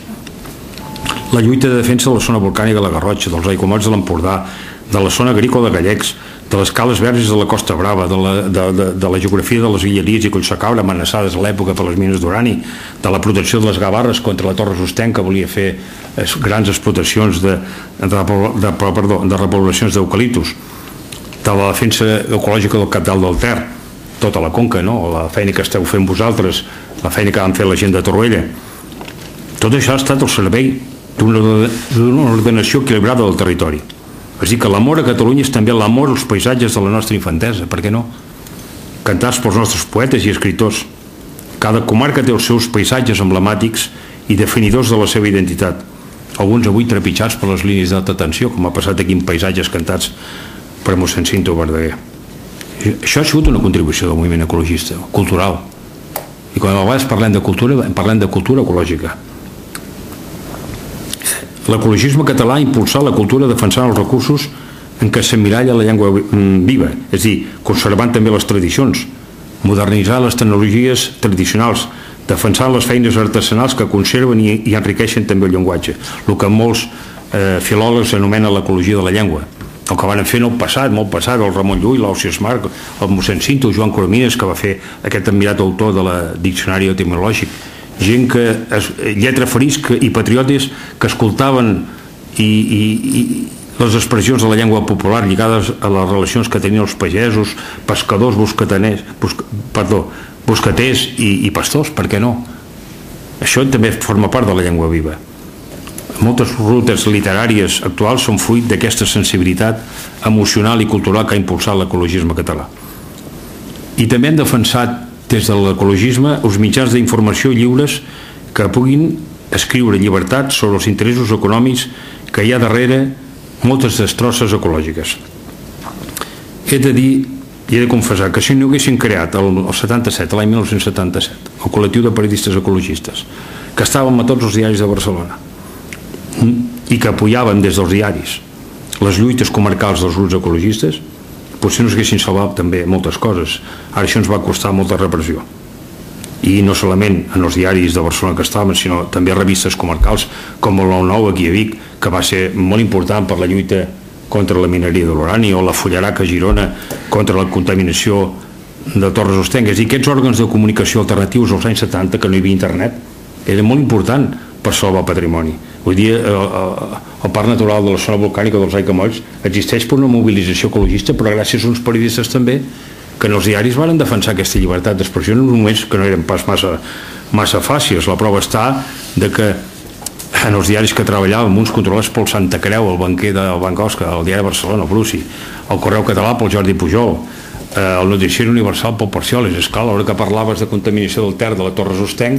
La lluita de defensa de la zona volcànica de la Garrotxa, dels aiguamolls de l'Empordà, de la zona agrícola de Gallecs, de les cales verges de la Costa Brava, de la, de, de, de la geografia de les Guilleries i Collsecaure amenaçades a l'època per les mines d'urani, de la protecció de les Gavarres contra la Torre Sostén, que volia fer grans explotacions de, de, de, perdó, de repoblacions d'eucaliptus, de la defensa ecològica del Cabdal del Ter, tota la conca, no? La feina que esteu fent vosaltres, la feina que van fer la gent de Torroella. Tot això ha estat al servei d'una ordenació equilibrada del territori. És dir, que l'amor a Catalunya és també l'amor als paisatges de la nostra infantesa, per què no? Cantats pels nostres poetes i escriptors. Cada comarca té els seus paisatges emblemàtics i definidors de la seva identitat, alguns avui trepitjats per les línies d'alta tensió, com ha passat aquí en paisatges cantats per mossèn Cinto Verdaguer. Això ha sigut una contribució del moviment ecologista, cultural. I quan a vegades parlem de cultura, parlem de cultura ecològica. L'ecologisme català ha impulsat la cultura defensant els recursos en què s'emmiralla la llengua viva, és a dir, conservant també les tradicions, modernitzar les tecnologies tradicionals, defensant les feines artesanals que conserven i, i enriqueixen també el llenguatge, el que molts eh, filòlegs anomenen l'ecologia de la llengua. El que van fer en el passat, molt passat, el Ramon Llull, l'Ausias Marc, el mossèn Cinto, Joan Coromines, que va fer aquest admirat autor de la Diccionari Etimològic, gent que, lletra frisca i patriotes que escoltaven i, i, i les expressions de la llengua popular lligades a les relacions que tenien els pagesos, pescadors, buscataners, busc, perdó, buscaters i, i pastors, per què no? Això també forma part de la llengua viva. Moltes rutes literàries actuals són fruit d'aquesta sensibilitat emocional i cultural que ha impulsat l'ecologisme català. I també han defensat des de l'ecologisme els mitjans d'informació lliures que puguin escriure llibertat sobre els interessos econòmics que hi ha darrere moltes destrosses ecològiques. He de dir i he de confessar que si no haguessin creat el, el setanta-set, l'any mil nou-cents setanta-set, el col·lectiu de periodistes ecologistes, que estàvem a tots els diaris de Barcelona i que apoyàvem des dels diaris les lluites comarcals dels grups ecologistes, potser no s'haguessin salvat també moltes coses. Ara això ens va costar molta repressió. I no solament en els diaris de Barcelona que estaven, sinó també revistes comarcals com el nou nou aquí a Vic, que va ser molt important per la lluita contra la mineria de l'urani, o la Fullaraca a Girona contra la contaminació de Torres Hostengues. I aquests òrgans de comunicació alternatius als anys setanta, que no hi havia internet, era molt important per salvar el patrimoni. Vull dir, el Parc Natural de la zona volcànica dels Aiguamolls existeix per una mobilització ecologista, però gràcies a uns periodistes també que en els diaris van defensar aquesta llibertat d'expressió en uns moments que no eren pas massa, massa fàcils. La prova està de que en els diaris que treballàvem, uns controlats pel Santa Creu, el banquer del Banc Osca, el diari de Barcelona, el Bruci, el Correu Català pel Jordi Pujol, el Noticiari Universal pel Parcioles. És clar, a l'hora que parlaves de contaminació del Ter, de la Torre Sosteng,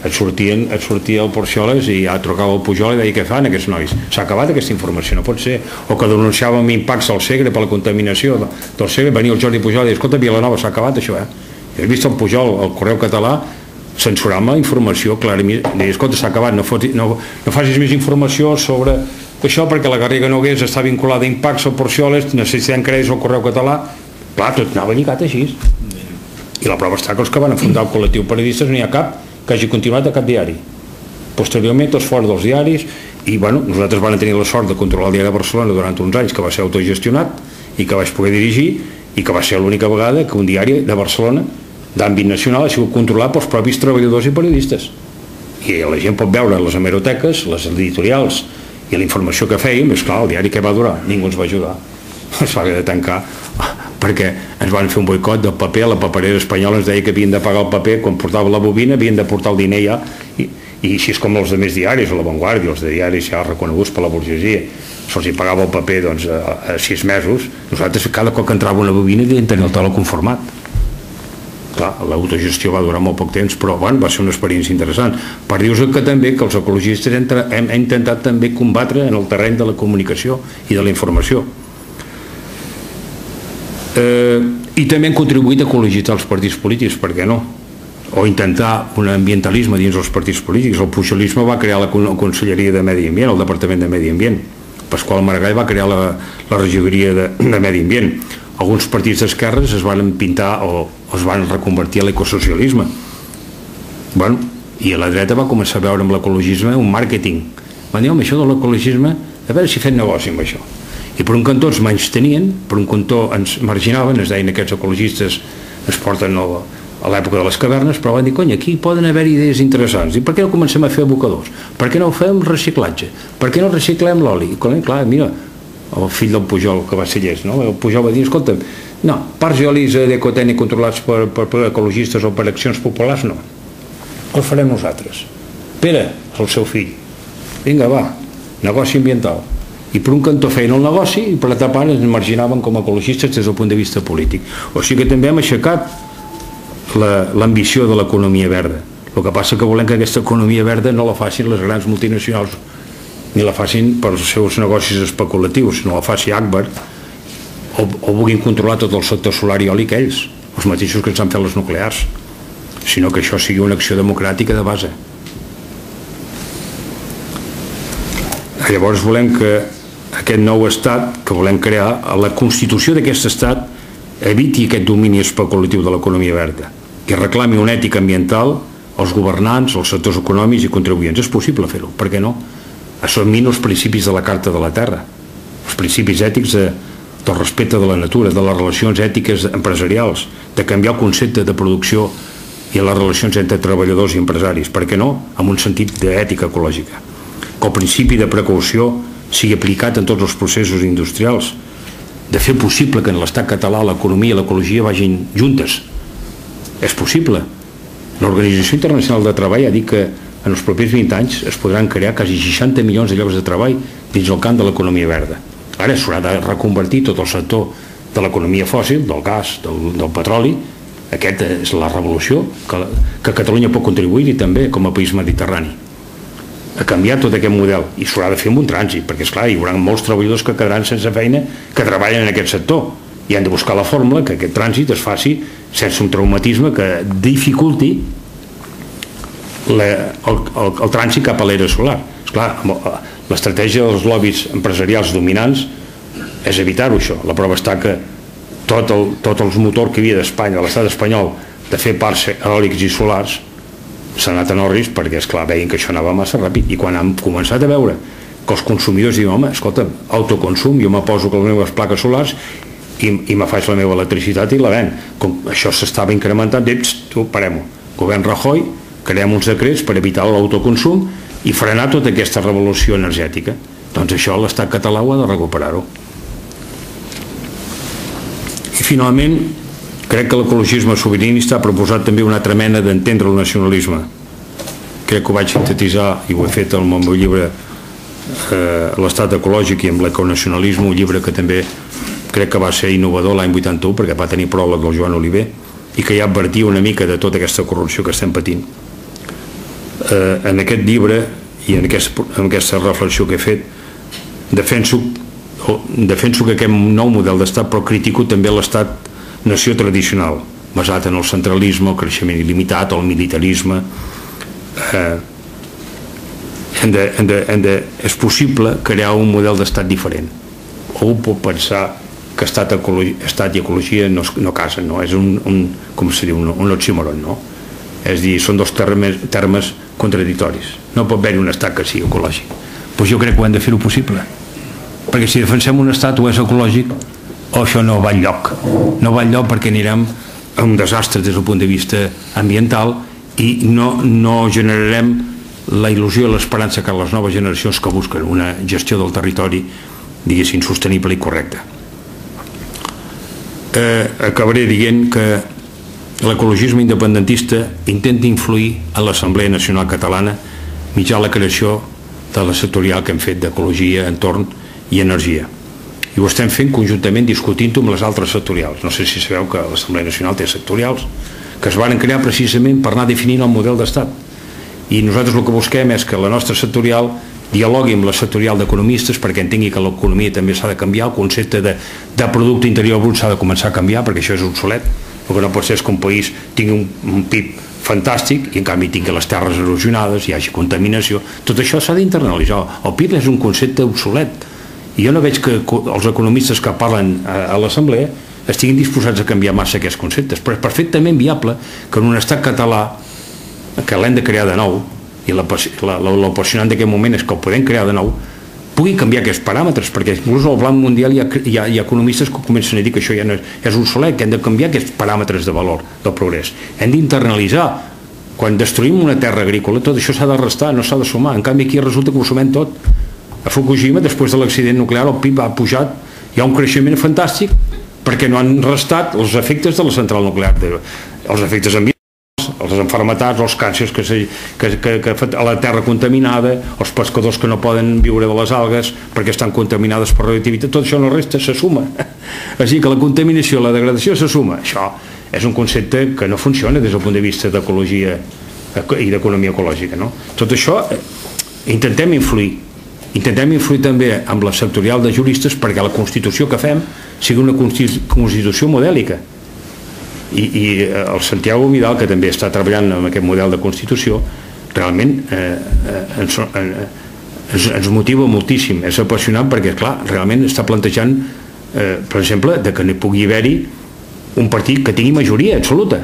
et sortien, et sortia el Porcioles i ja trucava el Pujol i deia què fan aquests nois, s'ha acabat aquesta informació, no pot ser, o que denunciàvem impactes al Segre per la contaminació del Segre, venia el Jordi Pujol i deia escolta, Vilanova s'ha acabat això, eh he vist el Pujol, el Correu Català censurant la informació clarament, deia escolta s'ha acabat, no, foti, no, no facis més informació sobre això perquè la Garriga Nogués està vinculada a impactes al Porcioles, necessitem crèdits al Correu Català, clar, tot anava lligat així i la prova està que els que van fundar el col·lectiu periodistes no hi ha cap que hagi continuat a cap diari. Posteriorment tots fora dels diaris i bueno, nosaltres vam tenir la sort de controlar el diari de Barcelona durant uns anys que va ser autogestionat i que vaig poder dirigir i que va ser l'única vegada que un diari de Barcelona d'àmbit nacional ha sigut controlat pels propis treballadors i periodistes i la gent pot veure les hemeroteques, les editorials i la informació que fèiem, és clar, el diari que va durar ningú ens va ajudar, es va haver de tancar perquè ens van fer un boicot del paper, la paperera espanyola ens deia que havien de pagar el paper, quan portava la bobina havien de portar el diner ja, i, i així és com els altres diaris, o La Vanguardia, els de diaris ja reconeguts per la burgesia, se'ls hi pagava el paper doncs, a, a sis mesos, nosaltres cada cop que entrava una bobina devien tenir el tele conformat. Clar, l'autogestió va durar molt poc temps, però bueno, va ser una experiència interessant. Per dir-vos que també que els ecologistes hem, hem intentat també combatre en el terreny de la comunicació i de la informació. Eh, i també hem contribuït a ecologitzar els partits polítics, per què no? O intentar un ambientalisme dins dels partits polítics. El pujolisme va crear la Conselleria de Medi Ambient, el Departament de Medi Ambient. Pasqual Maragall va crear la, la regidoria de, de Medi Ambient. Alguns partits d'esquerres es van pintar o es van reconvertir a l'ecosocialisme. Bueno, i a la dreta va començar a veure amb l'ecologisme un màrqueting. Van dir, home, això de l'ecologisme, a veure si fem negoci amb això. I per un cantó ens menys tenien, per un cantó ens marginaven, es deien aquests ecologistes ens porten a l'època de les cavernes, però van dir, cony, aquí poden haver idees interessants, i per què no comencem a fer abocadors? Per què no fem reciclatge? Per què no reciclem l'oli? I clar, mira, el fill del Pujol, que va ser llest, no? El Pujol va dir, escolta, no, parcs eòlics d'Ecotècnic controlats per, per, per ecologistes o per accions populars, no. Els farem nosaltres. Pere, el seu fill, vinga, va, negoci ambiental. I per un cantó feien el negoci i per l'altra part ens marginaven com a ecologistes des del punt de vista polític. O sigui que també hem aixecat l'ambició de l'economia verda. El que passa que volem que aquesta economia verda no la facin les grans multinacionals ni la facin pels seus negocis especulatius, no la faci Agbar o, o vulguin controlar tot el sector solar i eòlic ells, els mateixos que ens han fet les nuclears, sinó que això sigui una acció democràtica de base. Llavors volem que aquest nou estat que volem crear, la constitució d'aquest estat eviti aquest domini especulatiu de l'economia verda i reclami una ètica ambiental als governants, als sectors econòmics i contribuents. És possible fer-ho, per què no? Assumint els principis de la Carta de la Terra, els principis ètics de, del respecte de la natura, de les relacions ètiques empresarials, de canviar el concepte de producció i les relacions entre treballadors i empresaris, per què no? Amb un sentit d'ètica ecològica. Que el principi de precaució sigui aplicat en tots els processos industrials, de fer possible que en l'estat català l'economia i l'ecologia vagin juntes. És possible. L'Organització Internacional de Treball ha dit que en els propers vint anys es podran crear quasi seixanta milions de llocs de treball dins el camp de l'economia verda. Ara s'haurà de reconvertir tot el sector de l'economia fòssil, del gas, del, del petroli. Aquesta és la revolució que, que Catalunya pot contribuir-hi també com a país mediterrani, a canviar tot aquest model, i s'haurà de fer amb un trànsit, perquè esclar, hi haurà molts treballadors que quedaran sense feina que treballen en aquest sector i han de buscar la fórmula que aquest trànsit es faci sense un traumatisme que dificulti la, el, el, el trànsit cap a l'era solar. Esclar, l'estratègia dels lobbies empresarials dominants és evitar-ho això. La prova està que tot el, tot els motors que hi havia d'Espanya, de l'estat espanyol, de fer parcs eòlics i solars s'ha anat a Norris perquè, esclar, veien que això anava massa ràpid, i quan han començat a veure que els consumidors diuen, home, escolta, autoconsum, jo me poso les meves plaques solars i, i me faig la meva electricitat i la ven. Com això s'estava incrementant, dius, tu, parem-ho. Govern Rajoy, creem uns decrets per evitar l'autoconsum i frenar tota aquesta revolució energètica. Doncs això l'estat català ho ha de recuperar-ho. I finalment, crec que l'ecologisme sobiranista ha proposat també una altra mena d'entendre el nacionalisme. Crec que ho vaig sintetitzar i ho he fet en el meu llibre eh, L'estat ecològic i amb l'econacionalisme, un llibre que també crec que va ser innovador l'any vuitanta-u perquè va tenir pròleg del Joan Oliver i que ja advertia una mica de tota aquesta corrupció que estem patint. eh, en aquest llibre i en, aquest, en aquesta reflexió que he fet defenso, defenso que aquest nou model d'estat, però critico també l'estat nació tradicional, basat en el centralisme, el creixement il·limitat, el militarisme. Eh, hem de, hem de, hem de, és possible crear un model d'estat diferent. O pot pensar que estat, estat i ecologia no, no casen, no? És un, un, com se diu, un, un oxímoron, no? És dir, són dos termes, termes contradictoris. No pot haver-hi un estat que sigui ecològic. Doncs jo crec que ho hem de fer-ho possible. Perquè si defensem un estat o és ecològic, o això no va enlloc. No va enlloc perquè anirem a un desastre des del punt de vista ambiental i no, no generarem la il·lusió i l'esperança que les noves generacions que busquen una gestió del territori, diguéssim, sostenible i correcta. Eh, acabaré dient que l'ecologisme independentista intenta influir en l'Assemblea Nacional Catalana mitjà la creació de la sectorial que hem fet d'ecologia, entorn i energia. I ho estem fent conjuntament discutint-ho amb les altres sectorials. No sé si sabeu que l'Assemblea Nacional té sectorials que es van crear precisament per anar definint el model d'estat. I nosaltres el que busquem és que la nostra sectorial dialogui amb la sectorial d'economistes perquè entengui que l'economia també s'ha de canviar, el concepte de, de producte interior brut s'ha de començar a canviar perquè això és obsolet. El que no pot ser és que un país tingui un, un P I B fantàstic i en canvi tingui les terres erosionades, hi hagi contaminació. Tot això s'ha d'internalitzar. El P I B és un concepte obsolet i jo no veig que els economistes que parlen a, a l'Assemblea estiguin disposats a canviar massa aquests conceptes, però és perfectament viable que en un estat català que l'hem de crear de nou i l'apassionant d'aquest moment és que el podem crear de nou, pugui canviar aquests paràmetres, perquè inclús al Banc Mundial hi ha, hi ha, hi ha economistes que comencen a dir que això ja no és, és obsolet, que hem de canviar aquests paràmetres de valor del progrés. Hem d'internalitzar. Quan destruïm una terra agrícola, tot això s'ha de restar, no s'ha de sumar. En canvi, aquí resulta que ho sumem tot. A Fukushima, després de l'accident nuclear, el P I B ha pujat, hi ha un creixement fantàstic, perquè no han restat els efectes de la central nuclear, els efectes ambientals, les enfermetats, els càncers que, que, que, que a la terra contaminada, els pescadors que no poden viure de les algues perquè estan contaminades per radioactivitat, tot això no resta, se suma. Així que la contaminació, la degradació se suma. Això és un concepte que no funciona des del punt de vista d'ecologia i d'economia ecològica, no? Tot això intentem influir. Intentem influir també amb la sectorial de juristes perquè la Constitució que fem sigui una Constitució modèlica. I, i el Santiago Vidal, que també està treballant amb aquest model de Constitució, realment eh, ens, ens, ens motiva moltíssim. És apassionant perquè, clar, realment està plantejant, eh, per exemple, de que no pugui haver-hi un partit que tingui majoria absoluta.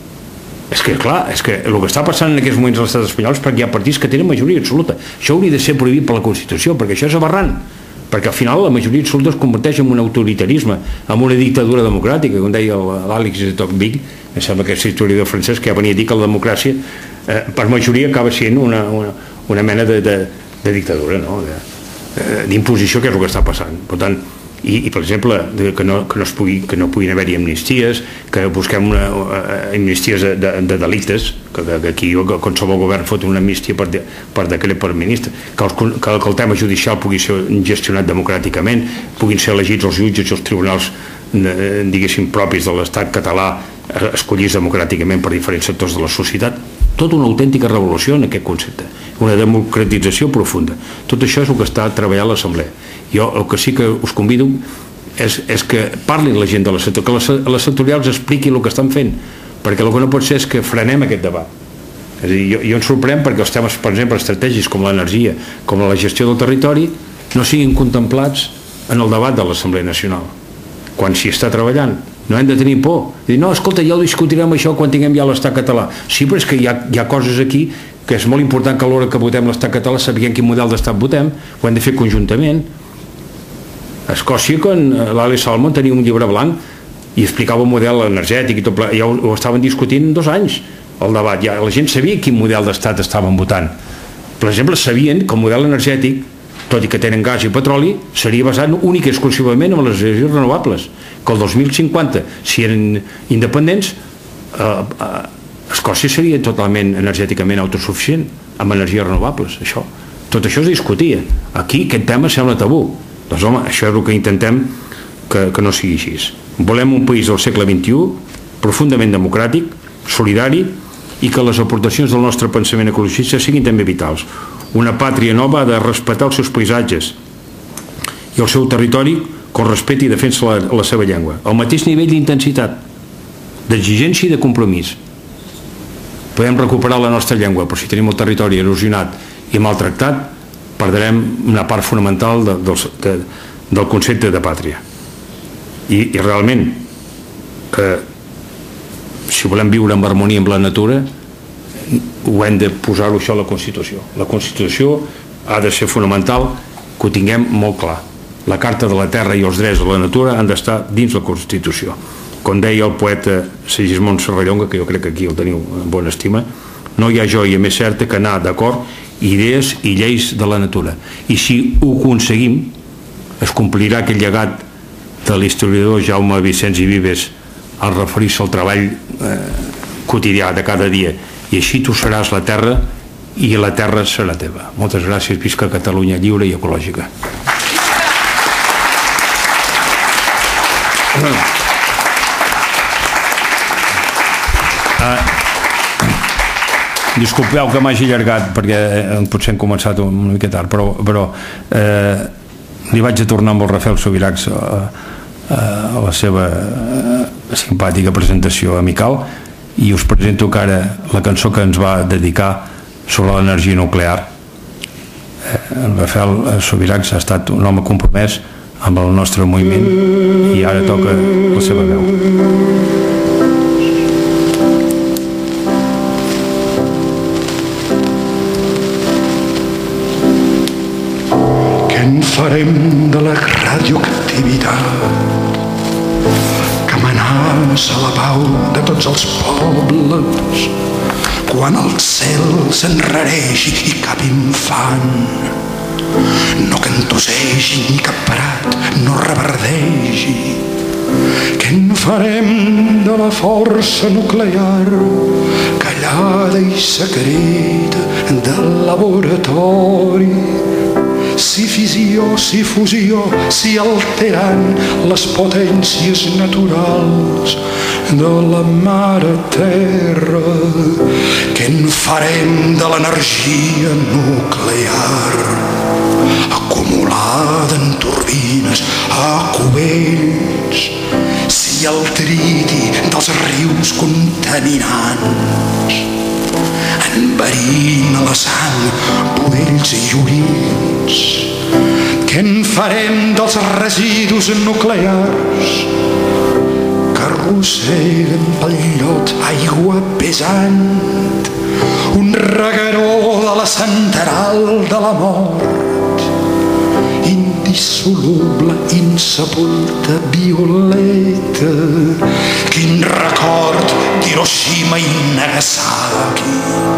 És que, clar, és que el que està passant en aquests moments a l'estat espanyol és perquè hi ha partits que tenen majoria absoluta. Això hauria de ser prohibit per la Constitució, perquè això és aberrant. Perquè al final la majoria absoluta es converteix en un autoritarisme, en una dictadura democràtica, com deia l'Àlex de Tocqueville, em sembla que és historiador francès, que ja venia a dir que la democràcia eh, per majoria acaba sent una, una, una mena de, de, de dictadura, no? D'imposició, que és el que està passant. Per tant, i, i per exemple, que no, que no, es pugui, que no puguin haver-hi amnisties, que busquem una, uh, amnisties de, de, de delictes, que, que aquí qualsevol govern fot una amnistia per, de, per decret per ministre, que, els, que, que el tema judicial pugui ser gestionat democràticament, puguin ser elegits els jutges i els tribunals, eh, diguéssim, propis de l'estat català, eh, escollits democràticament per diferents sectors de la societat. Tota una autèntica revolució en aquest concepte, una democratització profunda. Tot això és el que està treballant l'Assemblea. Jo el que sí que us convido és, és que parlin la gent de la sectorial, que les, les sectorials expliquin el que estan fent, perquè el que no pot ser és que frenem aquest debat. És a dir, jo, jo ens sorprèn perquè els temes, per exemple, estratègics com l'energia, com la gestió del territori, no siguin contemplats en el debat de l'Assemblea Nacional, quan s'hi està treballant. No hem de tenir por. Dir, no, escolta, ja ho discutirem això quan tinguem ja l'estat català. Sí, però és que hi ha, hi ha coses aquí que és molt important que a l'hora que votem l'estat català sapiguem quin model d'estat votem, ho hem de fer conjuntament. A Escòcia, quan l'Alex Salmond tenia un llibre blanc i explicava un model energètic i tot, ja ho, ho estaven discutint en dos anys, el debat. Ja la gent sabia quin model d'estat estaven votant. Per exemple, sabien que el model energètic, tot i que tenen gas i petroli, seria basat únic i exclusivament en les energies renovables, que el dos mil cinquanta, si eren independents, eh, eh, Escòcia seria totalment energèticament autosuficient amb energies renovables. Això. Tot això es discutia. Aquí aquest tema sembla tabú. Doncs home, això és el que intentem que, que no sigui així. Volem un país del segle vint-i-u profundament democràtic, solidari i que les aportacions del nostre pensament ecologista siguin també vitals. Una pàtria nova ha de respectar els seus paisatges i el seu territori com respecta i defensa la, la seva llengua. Al mateix nivell d'intensitat, d'exigència i de compromís. Podem recuperar la nostra llengua, però si tenim el territori erosionat i maltractat, perdrem una part fonamental de, de, de, del concepte de pàtria. I, i realment, eh, si volem viure en harmonia amb la natura, ho hem de posar-ho això a la Constitució. La Constitució ha de ser fonamental que ho tinguem molt clar. La Carta de la Terra i els drets de la natura han d'estar dins la Constitució. Com deia el poeta Sigismund Serrallonga, que jo crec que aquí el teniu en bona estima, no hi ha joia més certa que anar d'acord idees i lleis de la natura. I si ho aconseguim, es complirà aquell llegat de l'historiador Jaume Vicenç i Vives al referir-se al treball eh, quotidià de cada dia. I així tu seràs la terra i la terra serà teva. Moltes gràcies, visca Catalunya lliure i ecològica. Uh, disculpeu que m'hagi allargat perquè eh, potser hem començat una mica tard, però, però eh, li vaig a tornar amb el Rafael Subirachs a, a la seva eh, simpàtica presentació amical i us presento que ara la cançó que ens va dedicar sobre l'energia nuclear. eh, el Rafael Subirachs ha estat un home compromès amb el nostre moviment i ara toca la seva veu. Què en farem de la radioactivitat que amenaça la pau de tots els pobles quan el cel s'enrareixi i cap infant no cantussegi ni cap parat no reverdegi? Què en farem de la força nuclear callada i secreta del laboratori? Si fissió, si fusió, si alterant les potències naturals de la mare terra. Què en farem de l'energia nuclear acumulada en turbines a cubells? Si el triti dels rius contaminants enverina la sang, budells i orins. Què en farem dels residus nuclears que arrosseguen pel llot aigua pesant, un regueró de la central de la mort, indissoluble, insepulta, violeta? Quin record d'Hiroshima i Nagasaki,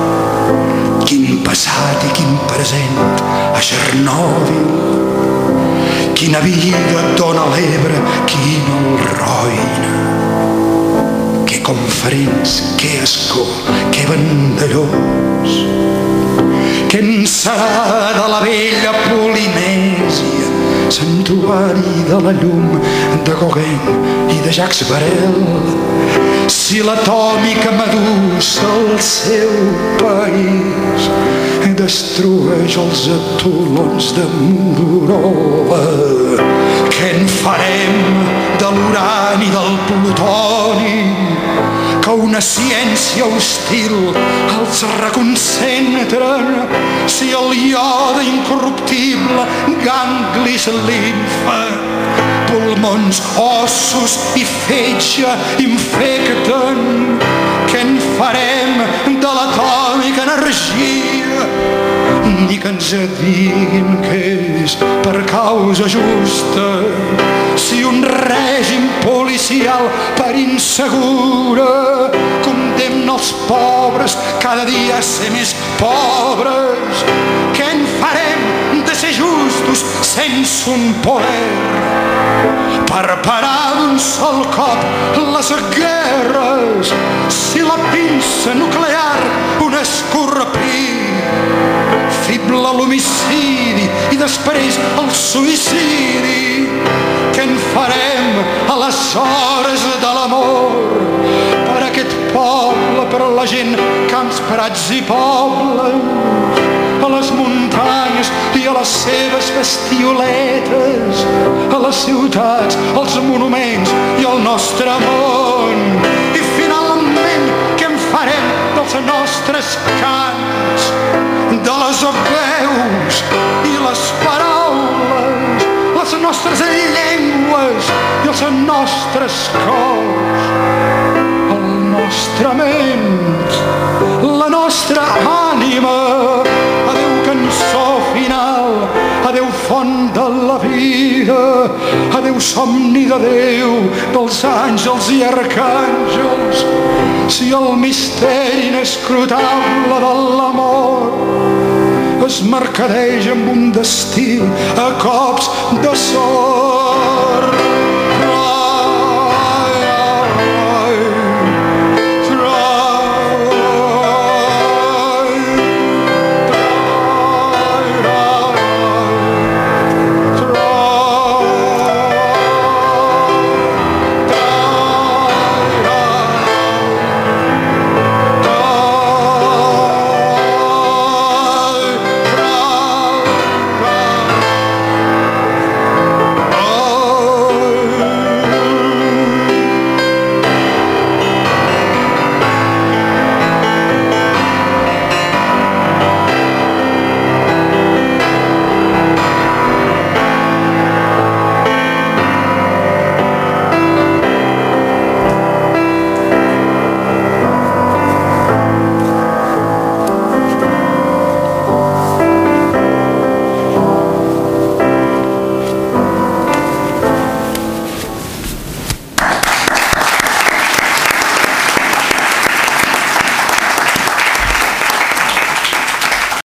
quin passat i quin present a Chernobyl, quina vida dona l'Ebre, quin el Roine. Que conferents, que escó, que vandellós. Què en serà de la vella Polinèsia, santuari de la llum de Gauguin i de Jacques Barel? Si l'atòmica medusa al seu país destrueix els atolons de Mururoa? Què en farem de l'urani i del plutoni que una ciència hostil els reconcentren? Si el iode incorruptible, ganglis, limfa, pulmons, ossos i fetge infecten, què en farem de l'atòmica energia? Ni que ens diguin que és per causa justa, si un règim policial per insegura condemna els pobres cada dia a ser més pobres. Què en farem de ser justos sense un poder per parar d'un sol cop les guerres? Si la pinça nuclear un escorpí fibla l'homicidi i després el suïcidi, què en farem a les hores de l'amor per aquest d'aquest poble per a la gent, camps, prats i pobles, a les muntanyes i a les seves bestioletes, a les ciutats, als monuments i al nostre món. I finalment, què en farem dels nostres cants, de les veus i les paraules, les nostres llengües i els nostres cors, el nostre ment, la nostra ànima. Adéu cançó final, adéu font de la vida, adéu somni de Déu, dels àngels i arcàngels. Si el misteri inescrutable de l'amor es mercadeja amb un destí a cops de sort,